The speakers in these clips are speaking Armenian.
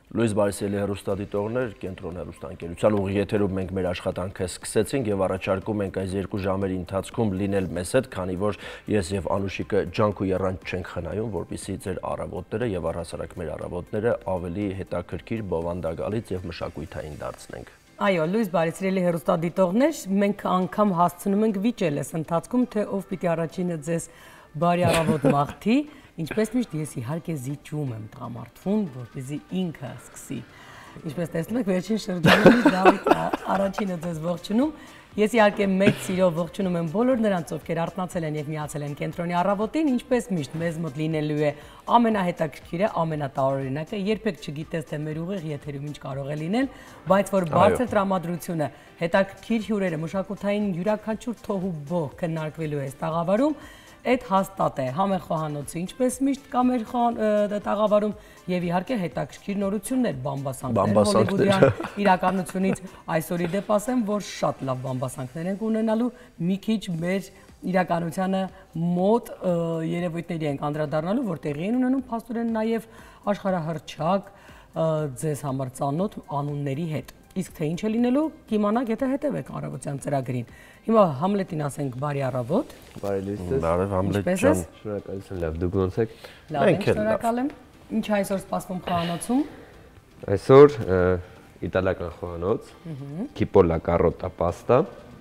Լույս Բարսելի հեռուստադիտողներ, կենտրոն հեռուստաընկերության ուղիղ եթերում մենք մեր աշխատանքը սկսեցինք եւ առաջարկում ենք այս 2 ժամերի ընթացքում լինել մեզ հետ, քանի որ ես եւ Անուշիկը ջանք ու եռանց չենք խնայում, որպեսզի ձեր առավոտները եւ առհասարակ մեր առավոտները ավելի հետաքրքիր, բովանդակալից եւ մշակութային դարձնենք։ Այո, Լույս Բարսելի հեռուստադիտողներ, մենք անգամ հասցնում ենք վիճել այս ընթացքում, թե ով պիտի առաջինը ձեզ բարի առավոտ մաղթի։ Ինչպես միշտ ես իհարկե զիջում եմ տղամարդուն, որպեսզի ինքը սկսի։ Ինչպես տեսնում եք, վերջին շրջանում Դավիթ առաջինը ձեզ ողջունում։ Ես իհարկե մեծ սիրով ողջունում եմ բոլոր նրանց, ովքեր արթնացել են եւ միացել են կենտրոնի առավոտին, ինչպես միշտ մեզ մոտ լինելու է ամենահետաքրքիրը, ամենատարօրինակը, երբեք չգիտես թե մեր ուղիղ եթերում ինչ կարող է լինել, բայց որ բարձր տրամադրությունը, հետաքրքիր հյուրերը, մշակութային յուրաքանչյուր թող ու բող քննարկվելու է այս տաղավարում, այդ հաստատ է համեղ խոհանոցը, ինչպես միշտ կա մեր տաղավարում եւ իհարկե հետաքրքիր նորություններ, բամբասանքներ, հոլիվուդյան իրականությունից այսօրի դեպ ասեմ, որ շատ լավ բամբասանքներ ենք ունենալու, մի քիչ մեր իրականությանը մոտ երևույթների ենք անդրադառնալու, որ տեղի են ունենում փաստորեն նաեւ աշխարհահռչակ ձեզ համար ծանոթ անունների հետ։ Իսկ թե ինչ է լինելու, կիմանաք, եթե հետևեք առավոտյան ծրագրին։ Հիմա Համլետին ասենք բարի առավոտ։ Բարի լույս։ Բարև Համլետ ջան։ Շնորհակալություն, լավ, դուք ոնց եք։ Լավ եք, շնորհակալ եմ։ Ինչ է այսօր սպասվում խոհանոցում։ Այսօր իտալական խոհանոց, Cipolla carota pasta,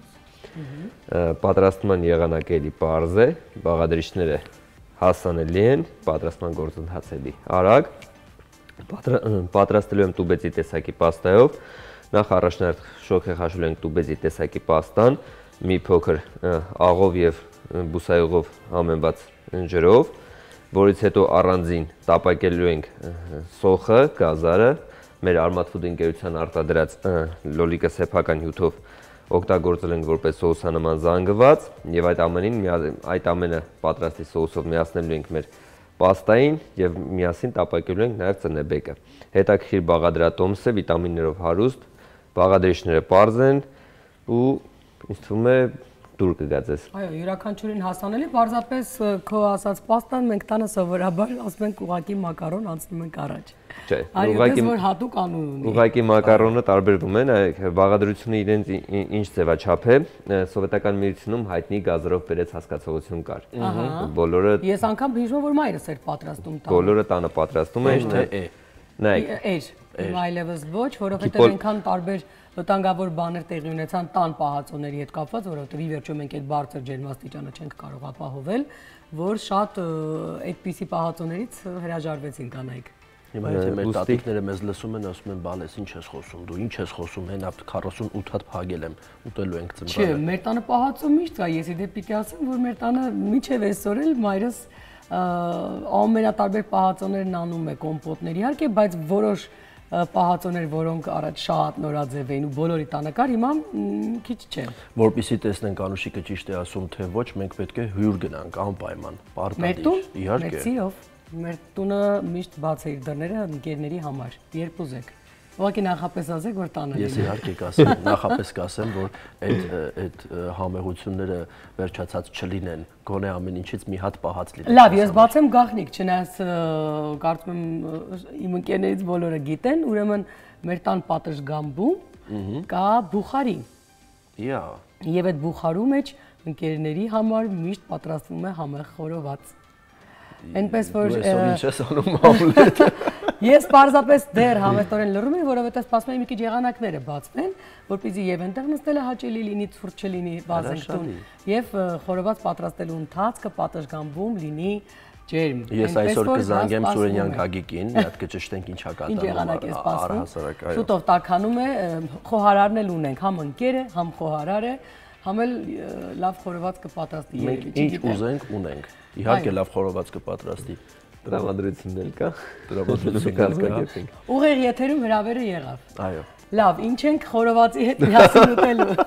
պատրաստման եղանակը պարզ է, բաղադրիչները հասանելի են, պատրաստման գործընթացը արագ։ Պատրաստելու եմ տուբեծի տեսակի պաստայով, նախ առաջնարդ շոգեխաշուլ ենք տուբեծի տեսակի պաստան, մի փոքր աղով եւ բուսայողով համեմված ջրով, որից հետո առանձին տապակելու ենք սոխը, գազարը, մեր Armat Food ընկերության արտադրած լոլիկը սեփական հյութով օգտագործել ենք որպես սոուսանման զանգված եւ այդ ամենը պատրաստի սոուսով միացնելու ենք մեր պաստային եւ միասին տապակելու ենք նաեւ ծնեբեկը։ Հետաքրքիր բաղադրատոմս է, վիտամիններով հարուստ, բաղադրիչները պարզ են ու ինձ թվում է դուր կգա ձեզ։ Այո, յուրաքանչյուրին հասանելի, պարզապես քո ասած պաստան մենք տանը սովորաբար ասում ենք ուղակի մակարոն անցնում ենք առաջ։ Չէ, ուղղակի որ հատուկ անուն ունի։ Ուղղակի մակարոնը տարբերվում է, բաղադրությունը իրենց ինչ ձևաչափ է, սովետական միությունում հայտնի գազերով բերեց հասկացողություն կար։ Բոլորը Ես անգամ հիշում որ մայրս էր պատրաստում տանը։ Բոլորը տանը պատրաստում են, Նայեք, այլևս ոչ, որովհետև այնքան տարբեր վտանգավոր բաներ տեղի ունեցան տան պահածոների հետ կապված, որովհետև ի վերջո մենք այդ բարձր ջերմաստիճանը չենք կարող ապահովել, որ շատ այդպիսի պահածոներից հրաժարվեցին կանայք։ Հիմա եթե մեր տատիկները մեզ լսում են, ասում են բալես, ինչ ես խոսում դու, ինչ ես խոսում, հենա 48 հատ փագել եմ, ուտելու ենք ծմրանը։ Չէ, մեր տանը պահածո միշտ կա, ես իդե պիտի ասեմ, որ մեր տանը միջև այսօր էլ մայրս ամենատարբեր պահածոներն անում է կոմպոտներ իհարկե, բայց որոշ պահածոներ, որոնք առաջ շատ նորաձև էին ու բոլորի տանը կար, հիմա քիչ չէ։ Որպեսզի տեսնենք Անուշիկը ճիշտ է ասում, թե ոչ, մենք պետք է հյուր գնանք անպայման, պարտադիր, իհարկե։ Մեր տուն, մեր տունը միշտ բաց է իր դռները ընկերների համար, երբ ուզեք։ Ուղղակի նախապես ասեք, որ տանը Ես իհարկե կասեմ, նախապես կասեմ, որ այդ համեղությունները վերջացած չլինեն, գոնե ամեն ինչից մի հատ պահած լինեն։ Լավ, ես բացեմ գաղտնիք, չնայած կարծում եմ իմ ընկերներից բոլորը գիտեն, ուրեմն մեր տան պատշգամբում կա բուխարի։ Եվ այդ բուխարու մեջ ընկերների համար միշտ պատրաստվում է համեղ խորոված։ Այնպես որ ինչ ես անում Համլետ։ Ես պարզապես դեռ համեստորեն լռում եմ, որովհետև սպասում եմ մի քիչ եղանակները բացվեն, որպեսզի եւ այնտեղ նստելը հաճելի լինի, ցուրտ չլինի բազենքտուն, եւ խորոված պատրաստելու ընթացքը պատշգամբում լինի ջերմ։ Ես այսօր կզանգեմ Սուրենյան Գագիկին, մի հատ կճշտենք ինչա կատարում առհասարակ, այո։ Շուտով տաքանում է, խոհարարն էլ ունենք, համ ընկեր է, համ խոհարար է, համ էլ լավ խորոված կպատրաստի երևի։ Մենք ինչ ուզենք ունենք։ Իհարկե լավ խորոված կպատրաստի։ Տրամադրությունն էլ կա։ Տրամադրությունն կա։ Ուղիղ եթերում հրավերը եղավ։ Այո։ Լավ, ինչ ենք խորովածի հետ միասին ուտելու։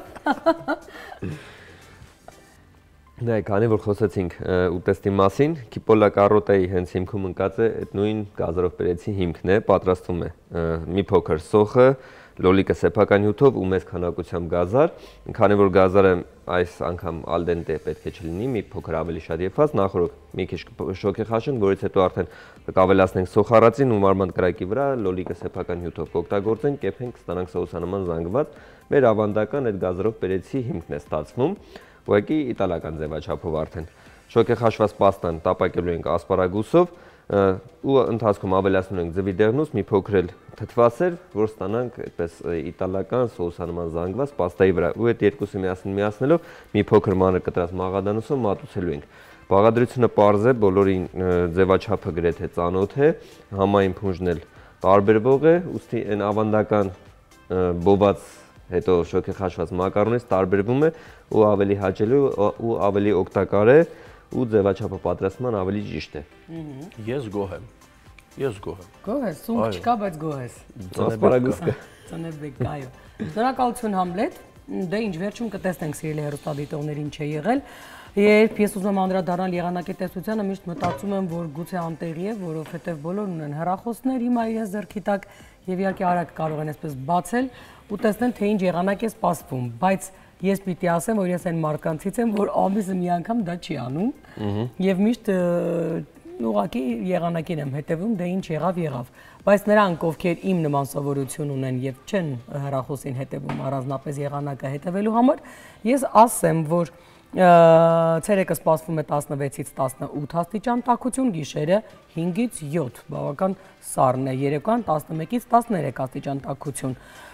Նայեք, քանի որ խոսեցինք ուտեստի մասին, Cipolla carota-ի հենց հիմքում ընկած է այդ նույն գազերով բերեցի հիմքն է, պատրաստվում է մի փոքր սոխը, լոլիկը սեփական հյութով ու մեծ քանակությամբ գազար, քանի որ գազարը այս անգամ al dente պետք է չլինի, մի փոքր ավելի շատ եփած, նախորդ մի քիչ շոկեխաշենք, որից հետո արդեն կավելացնենք սոխարածին ու մարմանդ կրակի վրա, լոլիկը սեփական հյութով կօգտագործենք, կեփենք, ստանանք սոուսանման զանգված, մեր ավանդական այդ գազարով բերեցի հիմքն է ստացվում, ուղղակի իտալական ձևաչափով արդեն։ Շոկեխաշված պաստան տապակելու ենք ասպարագուսով ու ընթացքում ավելացնում ենք ձվի դեղնուց, մի փոքր էլ թթվասեր, որ ստանանք այդպես իտալական սոուսանման զանգված պաստայի վրա։ Ու այդ երկուսը միացնելով մի փոքր մանր կտրած մաղադանոսով մատուցելու ենք։ Բաղադրությունը պարզ է, բոլորին ձևաչափը գրեթե ծանոթ է, համային փունջն էլ տարբերվող է, ուստի այն ավանդական բոված հետո շոկեխաշված մակարոնից տարբերվում է ու ավելի հաճելի ու ավելի օգտակար է ու ձևաչափը պատրաստման ավելի ճիշտ է։ Ես գոհ եմ։ Գոհ ես, սունկ չկա, բայց գոհ ես։ Ասպարագուս կա։ Ծնեբեք, այո։ Շնորհակալություն Համլետ։ Դե ինչ վերջում կտեսնենք սիրելի հեռուստադիտողներ ինչ է եղել։ Երբ ես ուզում եմ անդրադառնալ եղանակի տեսությանը, միշտ մտածում եմ, որ գուցե անտեղի է, որովհետև բոլորն ունեն հեռախոսներ հիմա իրենց ձեռքի տակ եւ իհարկե արագ կարող են այսպես բացել ու տեսնել թե ինչ եղանակ է սպասվում, բայց ես պիտի ասեմ, որ ես այն մարդկանցից եմ, որ ամիսը մի անգամ դա չի անում եւ միշտ ուղղակի եղանակին եմ հետևում, դե ինչ եղավ, բայց նրանք, ովքեր իմ նման սովորություն ունեն եւ չեն հեռախոսին հետևում առանձնապես եղանակը հետևելու համար, ես ասեմ, որ ցերեկը սպասվում է 16-ից 18 աստիճան տաքություն, գիշերը 5-ից 7, բավական սառն է, երեկոյան 11-ից 13 աստիճան տաքություն։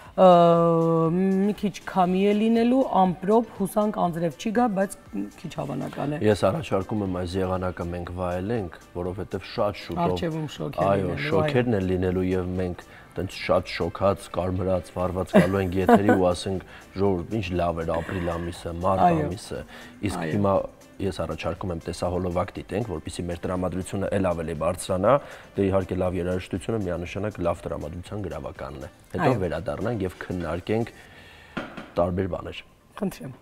Մի քիչ քամի է լինելու, ամպրոպ, հուսանք անձրև չի գա, բայց քիչ հավանական է։ Ես առաջարկում եմ այս եղանակը մենք վայելենք, որովհետև շատ շուտով Արջևում շոկ է լինելու։ Այո, շոկերն են լինելու եւ մենք տենց շատ շոկած, կարմրած, վառված գալու ենք եթերի ու ասենք ժողովուրդ, ինչ լավ էր ապրիլ ամիսը, մարտ ամիսը։ Իսկ հիմա ես առաջարկում եմ տեսահոլովակ դիտենք, որպեսզի մեր տրամադրությունը էլ ավելի բարձրանա, դե իհարկե լավ երաժշտությունը միանշանակ լավ տրամադրության գրավականն է։ Հետո վերադառնանք եւ քննարկենք տարբեր բաներ։ Խնդրեմ։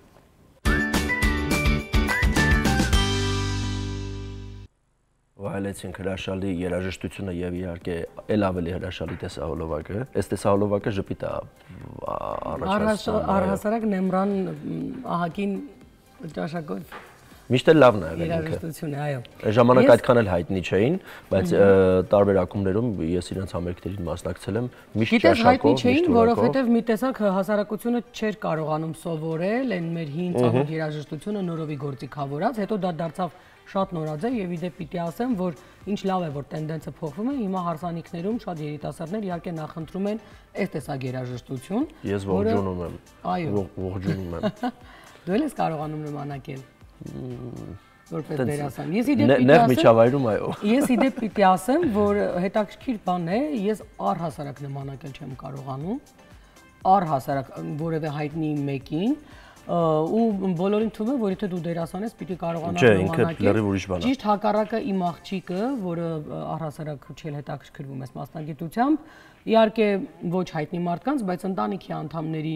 Վայելեցինք հրաշալի երաժշտությունը եւ իհարկե էլ ավելի հրաշալի տեսահոլովակը։ Այս տեսահոլովակը ժպիտ է Առհասարակ Նեմրան ահագին ճաշակով Միշտ էլ լավն է եղել ինքը։ Երաժշտություն է, այո։ Այս ժամանակ այդքան էլ հայտնի չէին, բայց տարբեր ակումբներում ես իրենց համերգներին մասնակցել եմ, միշտ ճաշակով, միշտ չէին, որովհետև մի տեսակ հասարակությունը չէր կարողանում սովորել այն մեր հին ծանոթ երաժշտությունը նորովի գործիքավորած, հետո դա դարձավ շատ նորաձև եւ իդեպ պիտի ասեմ, որ ինչ լավ է, որ տենդենսը փոխվում է, հիմա հարսանիքներում շատ երիտասարդներ իհարկե նախընտրում են այս տեսակ երաժշտություն։ Ես ողջունում եմ։ Այո, ողջունում եմ։ Դու ես կարողանում նմանակել որպես դերասան։ Նեղ միջավայրում այո։ Ես իդեպ պիտի ասեմ, որ հետաքրքիր բան է, ես առհասարակ նմանակել չեմ կարողանում, առհասարակ որևէ հայտնի մեկին ու բոլորին թվում է, որ եթե դու դերասան ես, պիտի կարողանաս նմանակել։ Ճիշտ հակառակը իմ աղջիկը, որը առհասարակ չէ հետաքրքրվում ես մասնագիտությամբ, իհարկե ոչ հայտնի մարդկանց, բայց ընտանիքի անդամների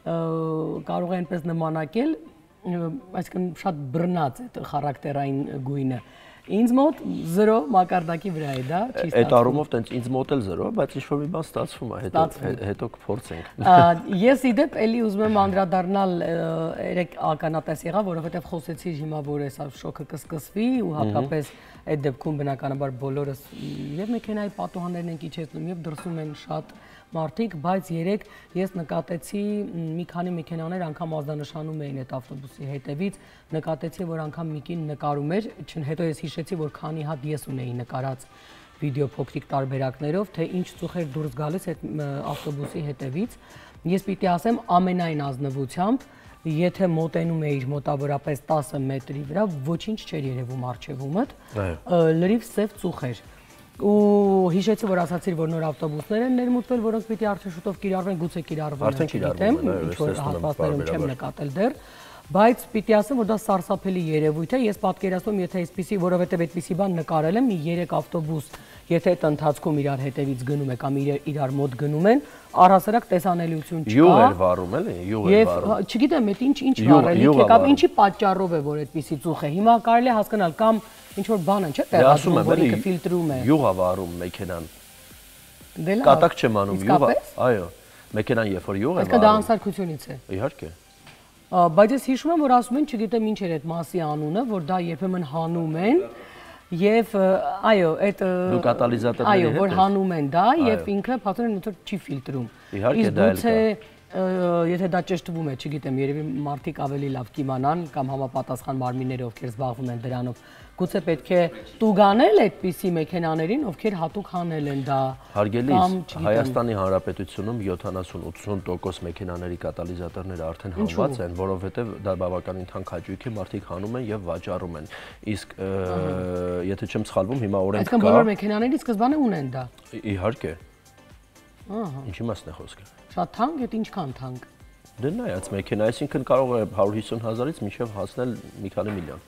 կարող է այնպես նմանակել, այսինքն շատ բռնած է խարակտերային գույնը։ Ինձ մոտ 0 մակարդակի վրա է դա, չի ստացվում։ Այդ առումով տենց ինձ մոտ էլ 0, բայց ինչ-որ մի բան ստացվում է, հետո կփորձենք։ Ես իդեպ էլի ուզում եմ անդրադառնալ երեք ականատես եղա, որովհետև խոսեցի հիմա, որ էսա շոկը կսկսվի ու հատկապես այդ դեպքում բնականաբար բոլորս եւ մեքենայի պատուհաններն են իջեցնում եւ դրսում են շատ մարդիկ, բայց երեք ես նկատեցի մի քանի մեքենաներ անգամ ազդանշանում էին այդ ավտոբուսի հետևից, նկատեցի, որ անգամ մի կին նկարում էր, հետո ես հիշեցի, որ քանի հատ ես ունեի նկարած վիդեո փոքրիկ տարբերակներով, թե ինչ ծուխեր դուրս գալիս այդ ավտոբուսի հետևից։ Ես պիտի ասեմ ամենայն ազնվությամբ, եթե մոտենում էիր մոտավորապես 10 մետրի վրա, ոչինչ չէր երևում առջևումդ, լրիվ սև ծուխեր։ Ու հիշեցի, որ ասացիր, որ նոր ավտոբուսներ են ներմուծվել, որոնք պիտի արդեն շուտով կիրառվեն, գուցե կիրառվեն, չգիտեմ, ինչ-որ հատվածներում չեմ նկատել դեռ, բայց պիտի ասեմ, որ դա սարսափելի երևույթ է, ես պատկերացնում, եթե այսպիսի, որովհետև այդպիսի բան նկարել եմ, մի 3 ավտոբուս, եթե այդ ընթացքում իրար հետևից գնում է կամ իրար մոտ գնում են, առհասարակ տեսանելիություն չկա։ Յուղ էր վառում, էլի, յուղ էր վառում։ Եվ չգիտեմ, այդ ինչ վառելիք է, կամ ինչի պատճառով է, որ այդպիսի ծուխ է։ Հիմա կարելի է հասկանալ կամ ինչ-որ բան են, չէ՞, տեղադրում, որ ինքը ֆիլտրում է։ Յուղ է վառում մեքենան։ Կատակ չեմ անում, յուղ, այո։ Մեքենան երբ որ յուղ է Դա անսարքությունից է։ Իհարկե։ Բայց ես հիշում եմ, որ ասում են, չգիտեմ ինչ էր այդ մասի անունը, որ դա երբեմն հանում են եւ այո, այդ կատալիզատորների հետ։ Այո, որ հանում են դա եւ ինքը փաստորեն ոնց որ չի ֆիլտրում։ Իհարկե դա էլ կա։ Եթե դա ճշտվում է, չգիտեմ, երևի մարդիկ ավելի լավ կիմանան կամ համապատասխան մարմինները, ովքեր զբաղվում են դրանով, գուցե պետք է տուգանել այդպիսի մեքենաներին, ովքեր հատուկ հանել են դա։ Հարգելիս, Հայաստանի Հանրապետությունում 70-80% մեքենաների կատալիզատորները արդեն հանված են, որովհետև դա բավականին թանկ հաճույք է, մարդիկ հանում են եւ վաճառում են։ Իսկ եթե չեմ սխալվում, հիմա օրենք կա։ Այսինքն բոլոր մեքենաների սկզբանե ունեն դա։ Իհարկե։ Ինչի մասն է խոսքը։ Շատ թանկ է, ինչքան թանկ։ Դե նայած մեքենա, այսինքն կարող է 150,000-ից մինչև հասնել մի քանի միլիոն։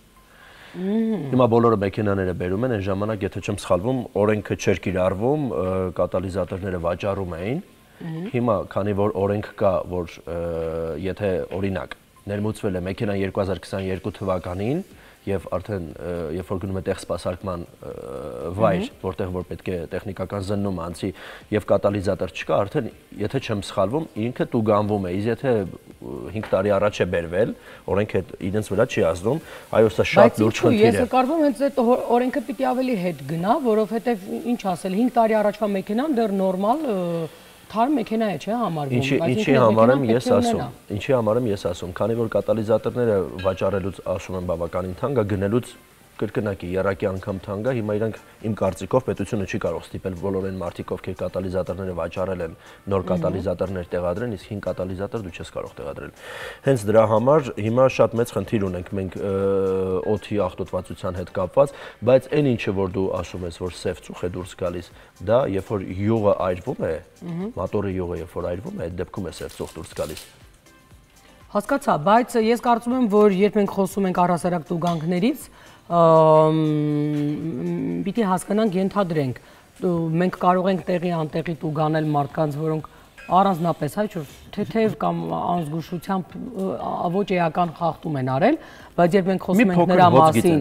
Հիմա բոլորը մեքենաները բերում են, այն ժամանակ, եթե չեմ սխալվում, օրենքը չէր կիրառվում, կատալիզատորները վաճառում էին։ Հիմա, քանի որ օրենք կա, որ եթե օրինակ ներմուծվել է մեքենան 2022 թվականին, եւ արդեն երբ որ գնում է տեղ սպասարկման վայր, որտեղ որ պետք է տեխնիկական զննում անցի եւ կատալիզատոր չկա, արդեն եթե չեմ սխալվում, ինքը տուգանվում է, իսկ եթե 5 տարի առաջ է բերվել, օրենքը իրենց վրա չի ազդում, այո, սա շատ լուրջ խնդիր է։ Ես կարծում եմ, հենց այդ օրենքը պիտի ավելի հետ գնա, որովհետեւ ինչ ասել, 5 տարի առաջվա մեքենան դեռ նորմալ թարմ մեքենա է, չէ՞ համարվում, Ինչի համար եմ ես ասում, քանի որ կատալիզատորները վաճառելուց ասում եմ բավականին թանկ է, գնելուց կրկնակի երակի անգամ թանկ է, հիմա իրանք իմ կարծիքով պետությունը չի կարող ստիպել բոլոր այն մարդիկ, ովքեր կատալիզատորները վաճառել են, նոր կատալիզատորներ տեղադրեն, իսկ 5 կատալիզատոր դու չես կարող տեղադրել։ Հենց դրա համար հիմա շատ մեծ խնդիր ունենք մենք օդի աղտոտվածության հետ կապված, բայց այն ինչը որ դու ասում ես, որ սև ծուխ է դուրս գալիս, դա երբ որ յուղը այրվում է, մոտորի յուղը երբ որ այրվում է, այդ դեպքում է սև ծուխ դուրս գալիս։ Հասկացա, բայց ես կարծում եմ, որ երբ մենք խոսում ենք առհասարակ տուգանքներից, պիտի հասկանանք, ենթադրենք, մենք կարող ենք տեղի անտեղի տուգանել մարդկանց, որոնք առանձնապես թեթև կամ անզգուշությամբ ոչ էական խախտում են արել, բայց երբ մենք խոսում ենք նրա մասին,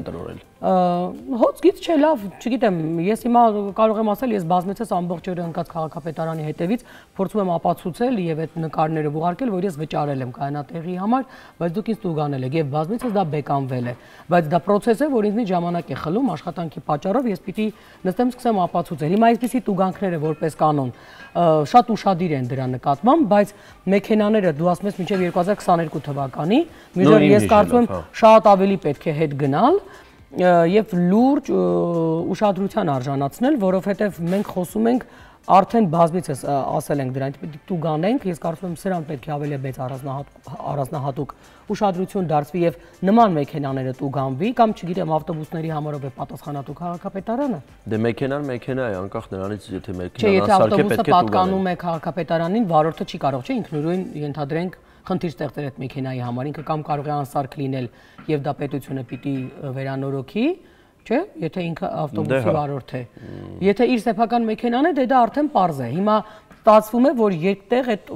հոց գիծ չէ, լավ, չգիտեմ, ես հիմա կարող եմ ասել, ես բազմեցես ամբողջ օրը ընկած քաղաքապետարանի հետևից, փորձում եմ ապացուցել եւ այդ նկարները ուղարկել, որ ես վճարել եմ կայանատեղի համար, բայց դուք ինձ տուգանել եք եւ բազմեցես դա բեկանվել է, բայց դա process է, որ ինձնից ժամանակ է խլում աշխատանքի պատճառով, ես պիտի նստեմ սկսեմ ապացուցել։ Հիմա այսպիսի տուգանքները որպես կանոն շատ ուշադիր են դրա նկատմամբ, բայց մեքենաները դու ասում ես մինչև 2022 թվականի, մինչև ես կարծում եմ շատ ավելի պետք է հետ գնալ եւ լուրջ ուշադրության արժանացնել, որովհետեւ մենք խոսում ենք արդեն բազմիցս ասել ենք դրանից պետք է տուգանենք, ես կարծում եմ սրան պետք է ավելի մեծ առանձնահատուկ ուշադրություն դարձվի եւ նման մեքենաները տուգանվի կամ չգիտեմ ավտոբուսների համարով է պատասխանատու քաղաքապետարանը։ Դե մեքենան մեքենա է, անկախ նրանից եթե Չէ, եթե մեքենան ասարք է ավտոբուսը պետք է տուգանել։ պատկանում է քաղաքապետարանին, վարորդը չի կարող, չէ, ինքնուրույն ենթադրենք խնդիր ստեղծել այդ մեքենայի համար, ինքը կամ կարող է անսարք լինել եւ դա պետությունը պիտի վերանորոգի, չէ, եթե ինքը ավտոբուսի վարորդ է։ Եթե իր սեփական մեքենան է, դե դա արդեն պարզ է։ Հիմա ստացվում է, որ երբտեղ այդ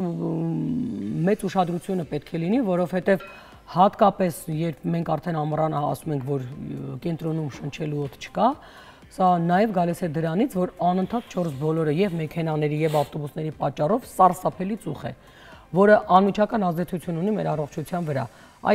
մեծ ուշադրությունը պետք է լինի, որովհետեւ հատկապես երբ մենք արդեն ամռանը ասում ենք, որ կենտրոնում շնչելու օդ չկա, սա նաև գալիս է դրանից, որ անընդհատ 4 բոլորը եւ մեքենաների եւ ավտոբուսների պատճառով սարսափելի ծուխ է, որը անմիջական ազդեցություն ունի մեր առողջության վրա։ Այ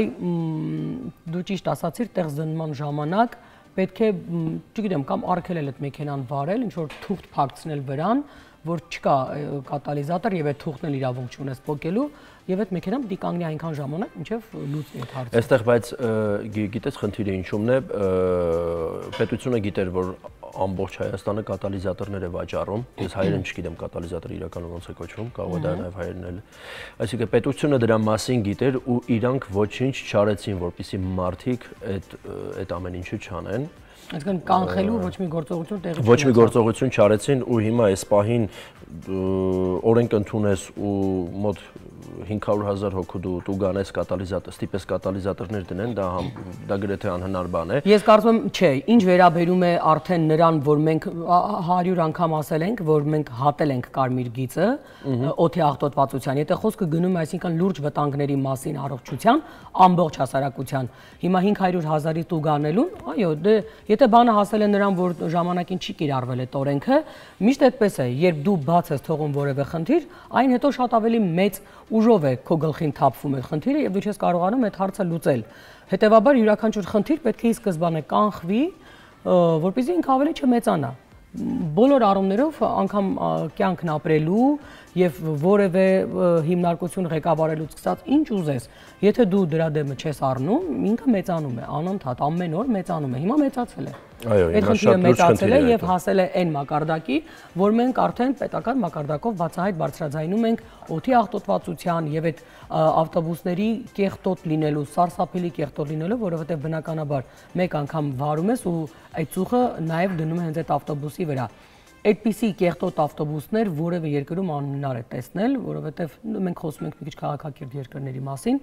դու ճիշտ ասացիր, տեղ զննման ժամանակ պետք է, չգիտեմ, կամ արգելել այդ մեքենան վարել, ինչ որ թուղթ փակցնել վրան, որ չկա կատալիզատոր եւ այդ թուղթն էլ իրավունք չունես փոկելու եւ այդ մեքենան պիտի կանգնի այնքան ժամանակ, մինչեւ լուծի այդ հարցը։ Այստեղ բայց գիտես խնդիրը ինչումն է, պետությունը գիտեր, որ ամբողջ Հայաստանը կատալիզատորներ է վաճառում, ես հայերեն չգիտեմ կատալիզատորը իրականում ոնց է կոչվում, կարող է դա նաև հայերեն էլ։ Այսինքն պետությունը դրա մասին գիտեր ու իրանք ոչինչ չարեցին, որպեսզի մարդիկ այդ ամեն ինչը չանեն։ Այսինքն կանխելու ոչ մի գործողություն տեղի Ոչ մի գործողություն չարեցին ու հիմա այս պահին օրենք ընդունես ու մոտ 500,000 հոգու դու գանես կատալիզատոր, ստիպես կատալիզատորներ դնեն, դա գրեթե անհնար բան է։ Ես կարծում եմ, չէ, ինչ վերաբերում է արդեն նրան, որ մենք 100 անգամ ասել ենք, որ մենք հատել ենք կարմիր գիծը օդի աղտոտվածության, եթե խոսքը գնում է, այսինքն լուրջ վտանգների մասին առողջության, ամբողջ հասարակության։ Հիմա 500,000-ի տուգ անելուն, այո, դե եթե բանը հասել է նրան, որ ժամանակին չի կիրառվել այդ օրենքը, միշտ այդպես է, երբ դու բաց ես թողում որևէ խնդիր, այն հետո շատ ավելի մեծ ուժով է քո գլխին թափվում այդ խնդիրը եւ դու չես կարողանում այդ հարցը լուծել։ Հետևաբար յուրաքանչյուր խնդիր պետք է ի սկզբանե կանխվի, որպեսզի ինքը ավելի չմեծանա։ Բոլոր առումներով անգամ կյանքն ապրելու եւ որևէ հիմնարկություն ղեկավարելուց սկսած ինչ ուզես, եթե դու դրա դեմը չես առնում, ինքը մեծանում է, անընդհատ ամեն օր մեծանում է։ Հիմա մեծացել է։ Այո, այդ խնդիրը մեծացել է եւ հասել է այն մակարդակի, որ մենք արդեն պետական մակարդակով բացահայտ բարձրաձայնում ենք օդի աղտոտվածության եւ այդ ավտոբուսների կեղտոտ լինելու, սարսափելի կեղտոտ լինելու, որովհետեւ բնականաբար մեկ անգամ վարում ես ու այդ ծուխը նաեւ դնում է հենց այդ ավտոբուսի վրա։ Այդպիսի կեղտոտ ավտոբուսներ որևէ երկրում անհնար է տեսնել, որովհետեւ մենք խոսում ենք մի քիչ քաղաքակիրթ երկրների մասին,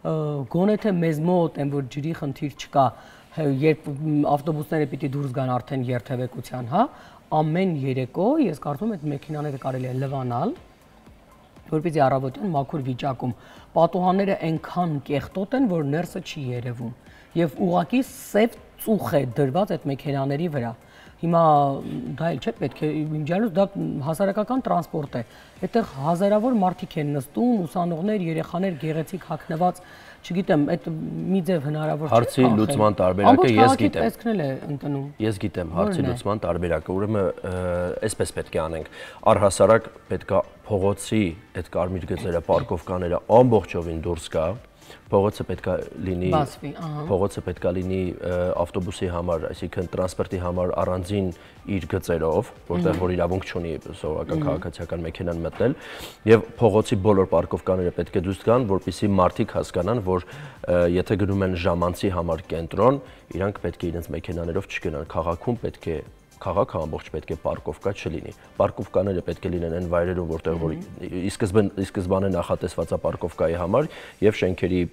գոնե թե մեզ մոտ այն որ ջրի խնդիր չկա, երբ ավտոբուսները պիտի դուրս գան արդեն երթևեկության, հա, ամեն երեկո ես կարծում եմ այդ մեքենաները կարելի է լվանալ, որպեսզի առավոտյան մաքուր վիճակում պատուհանները այնքան կեղտոտ են, որ ներսը չի երևում եւ ուղղակի սև ծուխ է դրված այդ մեքենաների վրա։ Հիմա դա էլ չէ պետք է իմջալուց դա հասարակական տրանսպորտ է։ Այդտեղ հազարավոր մարդիկ են նստում, ուսանողներ, երեխաներ գեղեցիկ հագնված, չգիտեմ, այդ մի ձև հնարավոր չէ։ Հարցի լուծման տարբերակը ես գիտեմ։ Տեսքնել է ընկնում։ Ես գիտեմ հարցի լուծման տարբերակը, ուրեմն այսպես պետք է անենք։ Առհասարակ պետք է փողոցի այդ կարմիր գծերը, պարկովկաները ամբողջովին դուրս գա։ Փողոցը պետքա լինի ավտոբուսի համար, այսինքն տրանսպորտի համար առանձին իր գծերով, որտեղ որ իրավունք չունի սովորական քաղաքացիական մեքենան մտնել, եւ փողոցի բոլոր պարկովկաները պետք է դուրս գան, որպեսզի մարդիկ հասկանան, որ եթե գնում են ժամանցի համար կենտրոն, իրանք պետք է իրենց մեքենաներով չգնան, քաղաքում պետք է քաղաքը ամբողջ պետք է պարկովկա չլինի։ Պարկովկաները պետք է լինեն այն վայրերում, որտեղ որ ի սկզբանե նախատեսված է պարկովկայի համար եւ շենքերի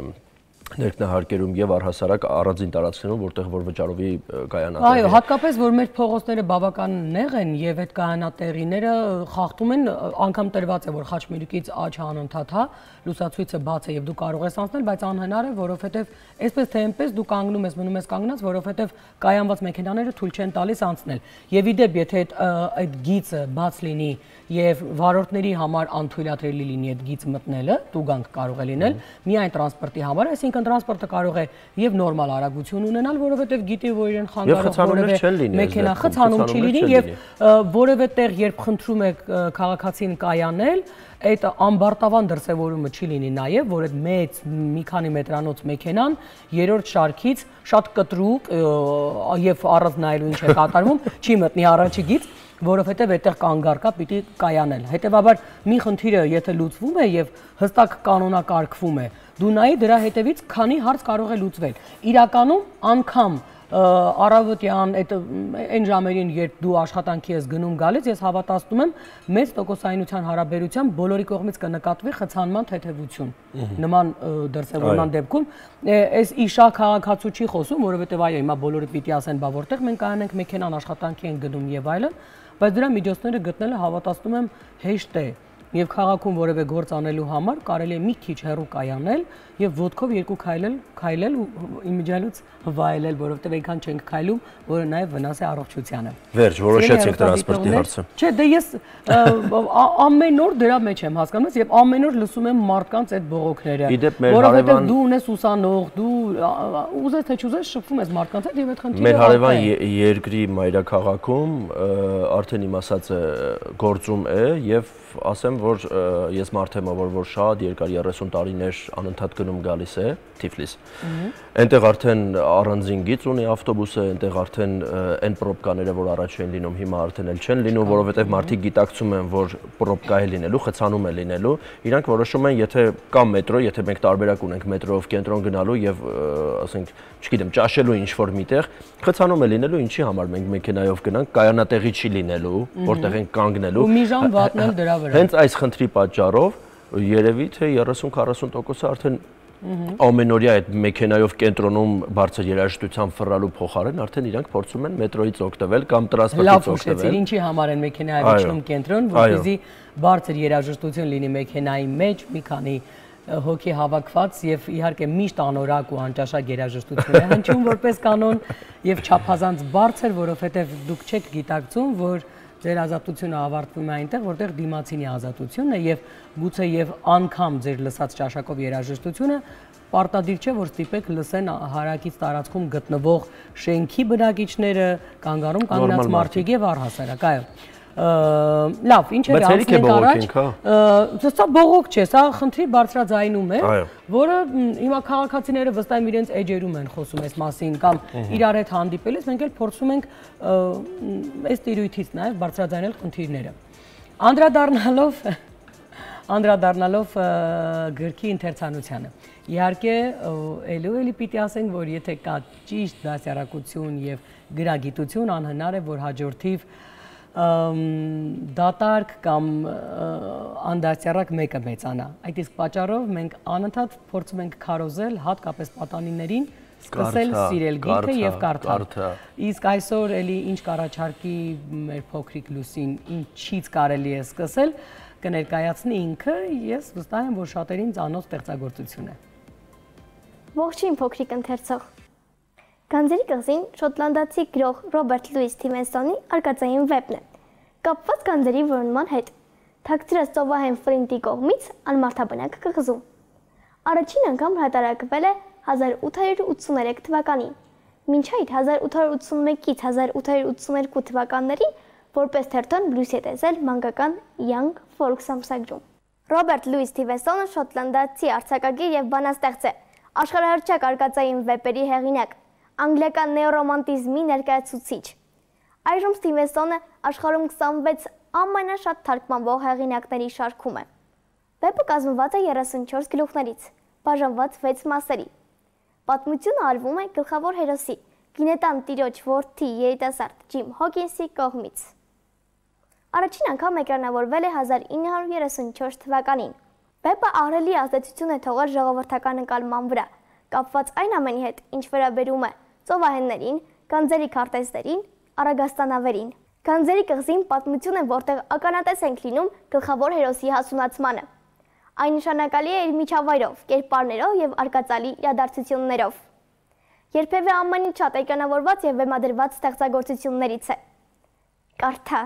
ներքնահարկերում եւ առհասարակ առանձին տարածքներում, որտեղ որ վճարովի կայանատեղի։ Այո, հատկապես որ մեր փողոցները բավական նեղ են եւ այդ կայանատեղիները խախտում են, անգամ տրված է որ Խաչմերուկից աճ անընդհատ, հա, լուսացույցը բաց է եւ դու կարող ես անցնել, բայց անհնար է, որովհետեւ այսպես թե այնպես դու կանգնում ես, մնում ես կանգնած, որովհետեւ կայանված մեքենաները թույլ չեն տալիս անցնել։ Եվ իդեպ, եթե այդ գիծը բաց լինի եւ վարորդների համար անթույլատրելի լինի այդ գիծ մտնելը, տուգանք կարող է լինել միայն տրանսպորտի համար, այսինքն տրանսպորտը կարող է եւ նորմալ արագություն ունենալ, որովհետեւ գիտի որ իրեն խանգարող որևէ մեքենա խցանում չի լինի եւ որևէ տեղ երբ խնդրում է քաղաքացին կայանել, այդ ամբարտավան դրսևորումը չի լինի նաեւ, որ այդ մեծ մի քանի մետրանոց մեքենան երրորդ շարքից շատ կտրուկ եւ առանց նայելու ինչ է կատարվում, չի մտնի առաջի գիծ, որովհետև այդտեղ կանգարկա պիտի կայանել։ Հետևաբար մի խնդիրը եթե լուծվում է եւ հստակ կանոնակարգվում է, դու նայի դրա հետևից քանի հարց կարող է լուծվել։ Իրականում անգամ առավոտյան այն ժամերին, երբ դու աշխատանքի ես գնում գալիս, ես հավատացնում եմ մեծ տոկոսայնության հարաբերությամբ բոլորի կողմից կնկատվի խցանման թեթևություն նման դրսևորման դեպքում այս իշա քաղաքացու չի խոսում, որովհետև այո հիմա բոլորը պիտի ասեն, բա որտեղ մենք կանենք մեքենան աշխատանքի են գնում եւ այլն, բայց դրա միջոցները գտնելը հավատացնում եմ հեշտ է եւ քաղաքում որևէ գործ անելու համար կարելի է մի քիչ հեռու կայանել եւ ոտքով երկու քայլել ու իմիջիալուց վայելել, որովհետեւ այնքան չենք քայլում, որը նաեւ վնաս է առողջությանը։ Վերջ, որոշեցինք տրանսպորտի հարցը։ Չէ, դե ես ամեն օր դրա մեջ եմ հասկանում եւ ամեն օր լսում եմ մարդկանց այդ բողոքները, որովհետեւ դու ունես ուսանող, դու ուզես թե չուզես շփվում ես մարդկանց հետ եւ այդ խնդիրը։ Մեր հարևան երկրի մայրաքաղաքում արդեն իմ ասածը գործում է եւ ասեմ, որ ես մարդ եմ, որ շատ երկար 30 տարիներ անընդհատ գնում գալիս է Թիֆլիս։ Այնտեղ արդեն առանձին գիծ ունի ավտոբուսը, այնտեղ արդեն այն պրոբկաները, որ առաջ են լինում, հիմա արդեն էլ չեն լինում, որովհետև մարդիկ գիտակցում են, որ պրոբկա է լինելու, խցանում է լինելու, իրանք որոշում են, եթե կա մետրո, եթե մենք տարբերակ ունենք մետրոյով կենտրոն գնալու եւ ասենք, չգիտեմ, ճաշելու ինչ-որ միտեղ, խցանում է լինելու, ինչի համար մենք մեքենայով գնանք, կայանատեղի չի լինելու, որտեղ են կանգնելու։ Ու մի ժամ վատնել դրա վրա։ Հենց այս խնդրի պատճառով Երևի թե 30-40%-ը արդեն ամենօրյա այդ մեքենայով կենտրոնում բարձր երաժշտության ֆռալու փոխարեն արդեն իրանք փորձում են մետրոյից օգտվել կամ տրանսպորտից օգտվել։ Ինչի համար են մեքենայով իջնում կենտրոն, որպեսզի բարձր երաժշտություն լինի մեքենայի մեջ, մի քանի հոգի հավաքված եւ իհարկե միշտ անորակ ու անճաշակ երաժշտություն է հնչում որպես կանոն եւ չափազանց բարձր, որովհետեւ դուք չեք գիտակցում, որ ձեր ազատությունը ավարտվում է այնտեղ, որտեղ դիմացինի ազատությունն է եւ գուցե եւ անգամ ձեր լսած ճաշակով երաժշտությունը պարտադիր չէ, որ ստիպեք լսեն հարակից տարածքում գտնվող շենքի բնակիչները, կանգառում կանգնած մարդիկ եւ առհասարակ, այո։ Լավ, ինչ է անցնենք առաջ։ Սա բողոք չէ, սա խնդրի բարձրաձայնում է, որը հիմա քաղաքացիները վստահ եմ իրենց էջերում են խոսում այս մասին կամ իրար հետ հանդիպելիս, մենք էլ փորձում ենք այս տիրույթից նաև բարձրաձայնել խնդիրները։ Անդրադառնալով գրքի ընթերցանությանը։ Իհարկե, էլի պիտի ասենք, որ եթե կա ճիշտ դասյարակություն եւ գրագիտություն, անհնար է, որ հաջորդիվ դատարկ կամ անդաստիարակ մեկը մեծանա։ Այդ իսկ պատճառով մենք անընդհատ փորձում ենք քարոզել հատկապես պատանիներին սկսել սիրել գիրքը եւ կարդալ։ Իսկ այսօր էլի ինչ կառաջարկի մեր փոքրիկ Լուսին, ինչից կարելի է սկսել, կներկայացնի ինքը, ես վստահ եմ, որ շատերին ծանոթ ստեղծագործություն է։ Ողջույն փոքրիկ ընթերցող։ Գանձերի կղզին շոտլանդացի գրող Ռոբերտ Լուիս Սթիվենսոնի արկածային վեպն է, կապված գանձերի որոնման հետ, թաքցրած ծովահեն Ֆլինտի կողմից անմարդաբնակ կղզում։ Առաջին անգամ հրատարակվել է 1883 թվականին, մինչ այդ 1881-ից 1882 թվականներին որպես թերթոն բլույս է տեսել մանկական Young Folks ամսագրում։ Ռոբերտ Լուիս Սթիվենսոնը շոտլանդացի արձակագիր եւ բանաստեղծ է, աշխարհահռչակ արկածային վեպերի հեղինակ, անգլիական նեոռոմանտիզմի ներկայացուցիչ։ Այժմ Սթիվենսոնը աշխարհում 26 ամենաշատ թարգմանվող հեղինակների շարքում է։ Վեպը կազմված է 34 գլուխներից, բաժանված 6 մասերի։ Պատմությունը արվում է գլխավոր հերոսի, գինետան տիրոջ որդի երիտասարդ Ջիմ Հոքինսի կողմից։ Առաջին անգամ էկրանավորվել է 1934 թվականին։ Վեպը ահռելի ազդեցություն է թողել ժողովրդական ընկալման վրա, կապված այն ամենի հետ, ինչ վերաբերում է ծովահեններին, գանձերի քարտեզներին, առագաստանավերին։ Գանձերի կղզին պատմություն է, որտեղ ականատես ենք լինում գլխավոր հերոսի հասունացմանը։ Այն նշանակալի է իր միջավայրով, կերպարներով եւ արկածալի իրադարձություններով։ Երբևէ ամենից շատ էկրանավորված եւ բեմադրված ստեղծագործություններից է։ Կարդա։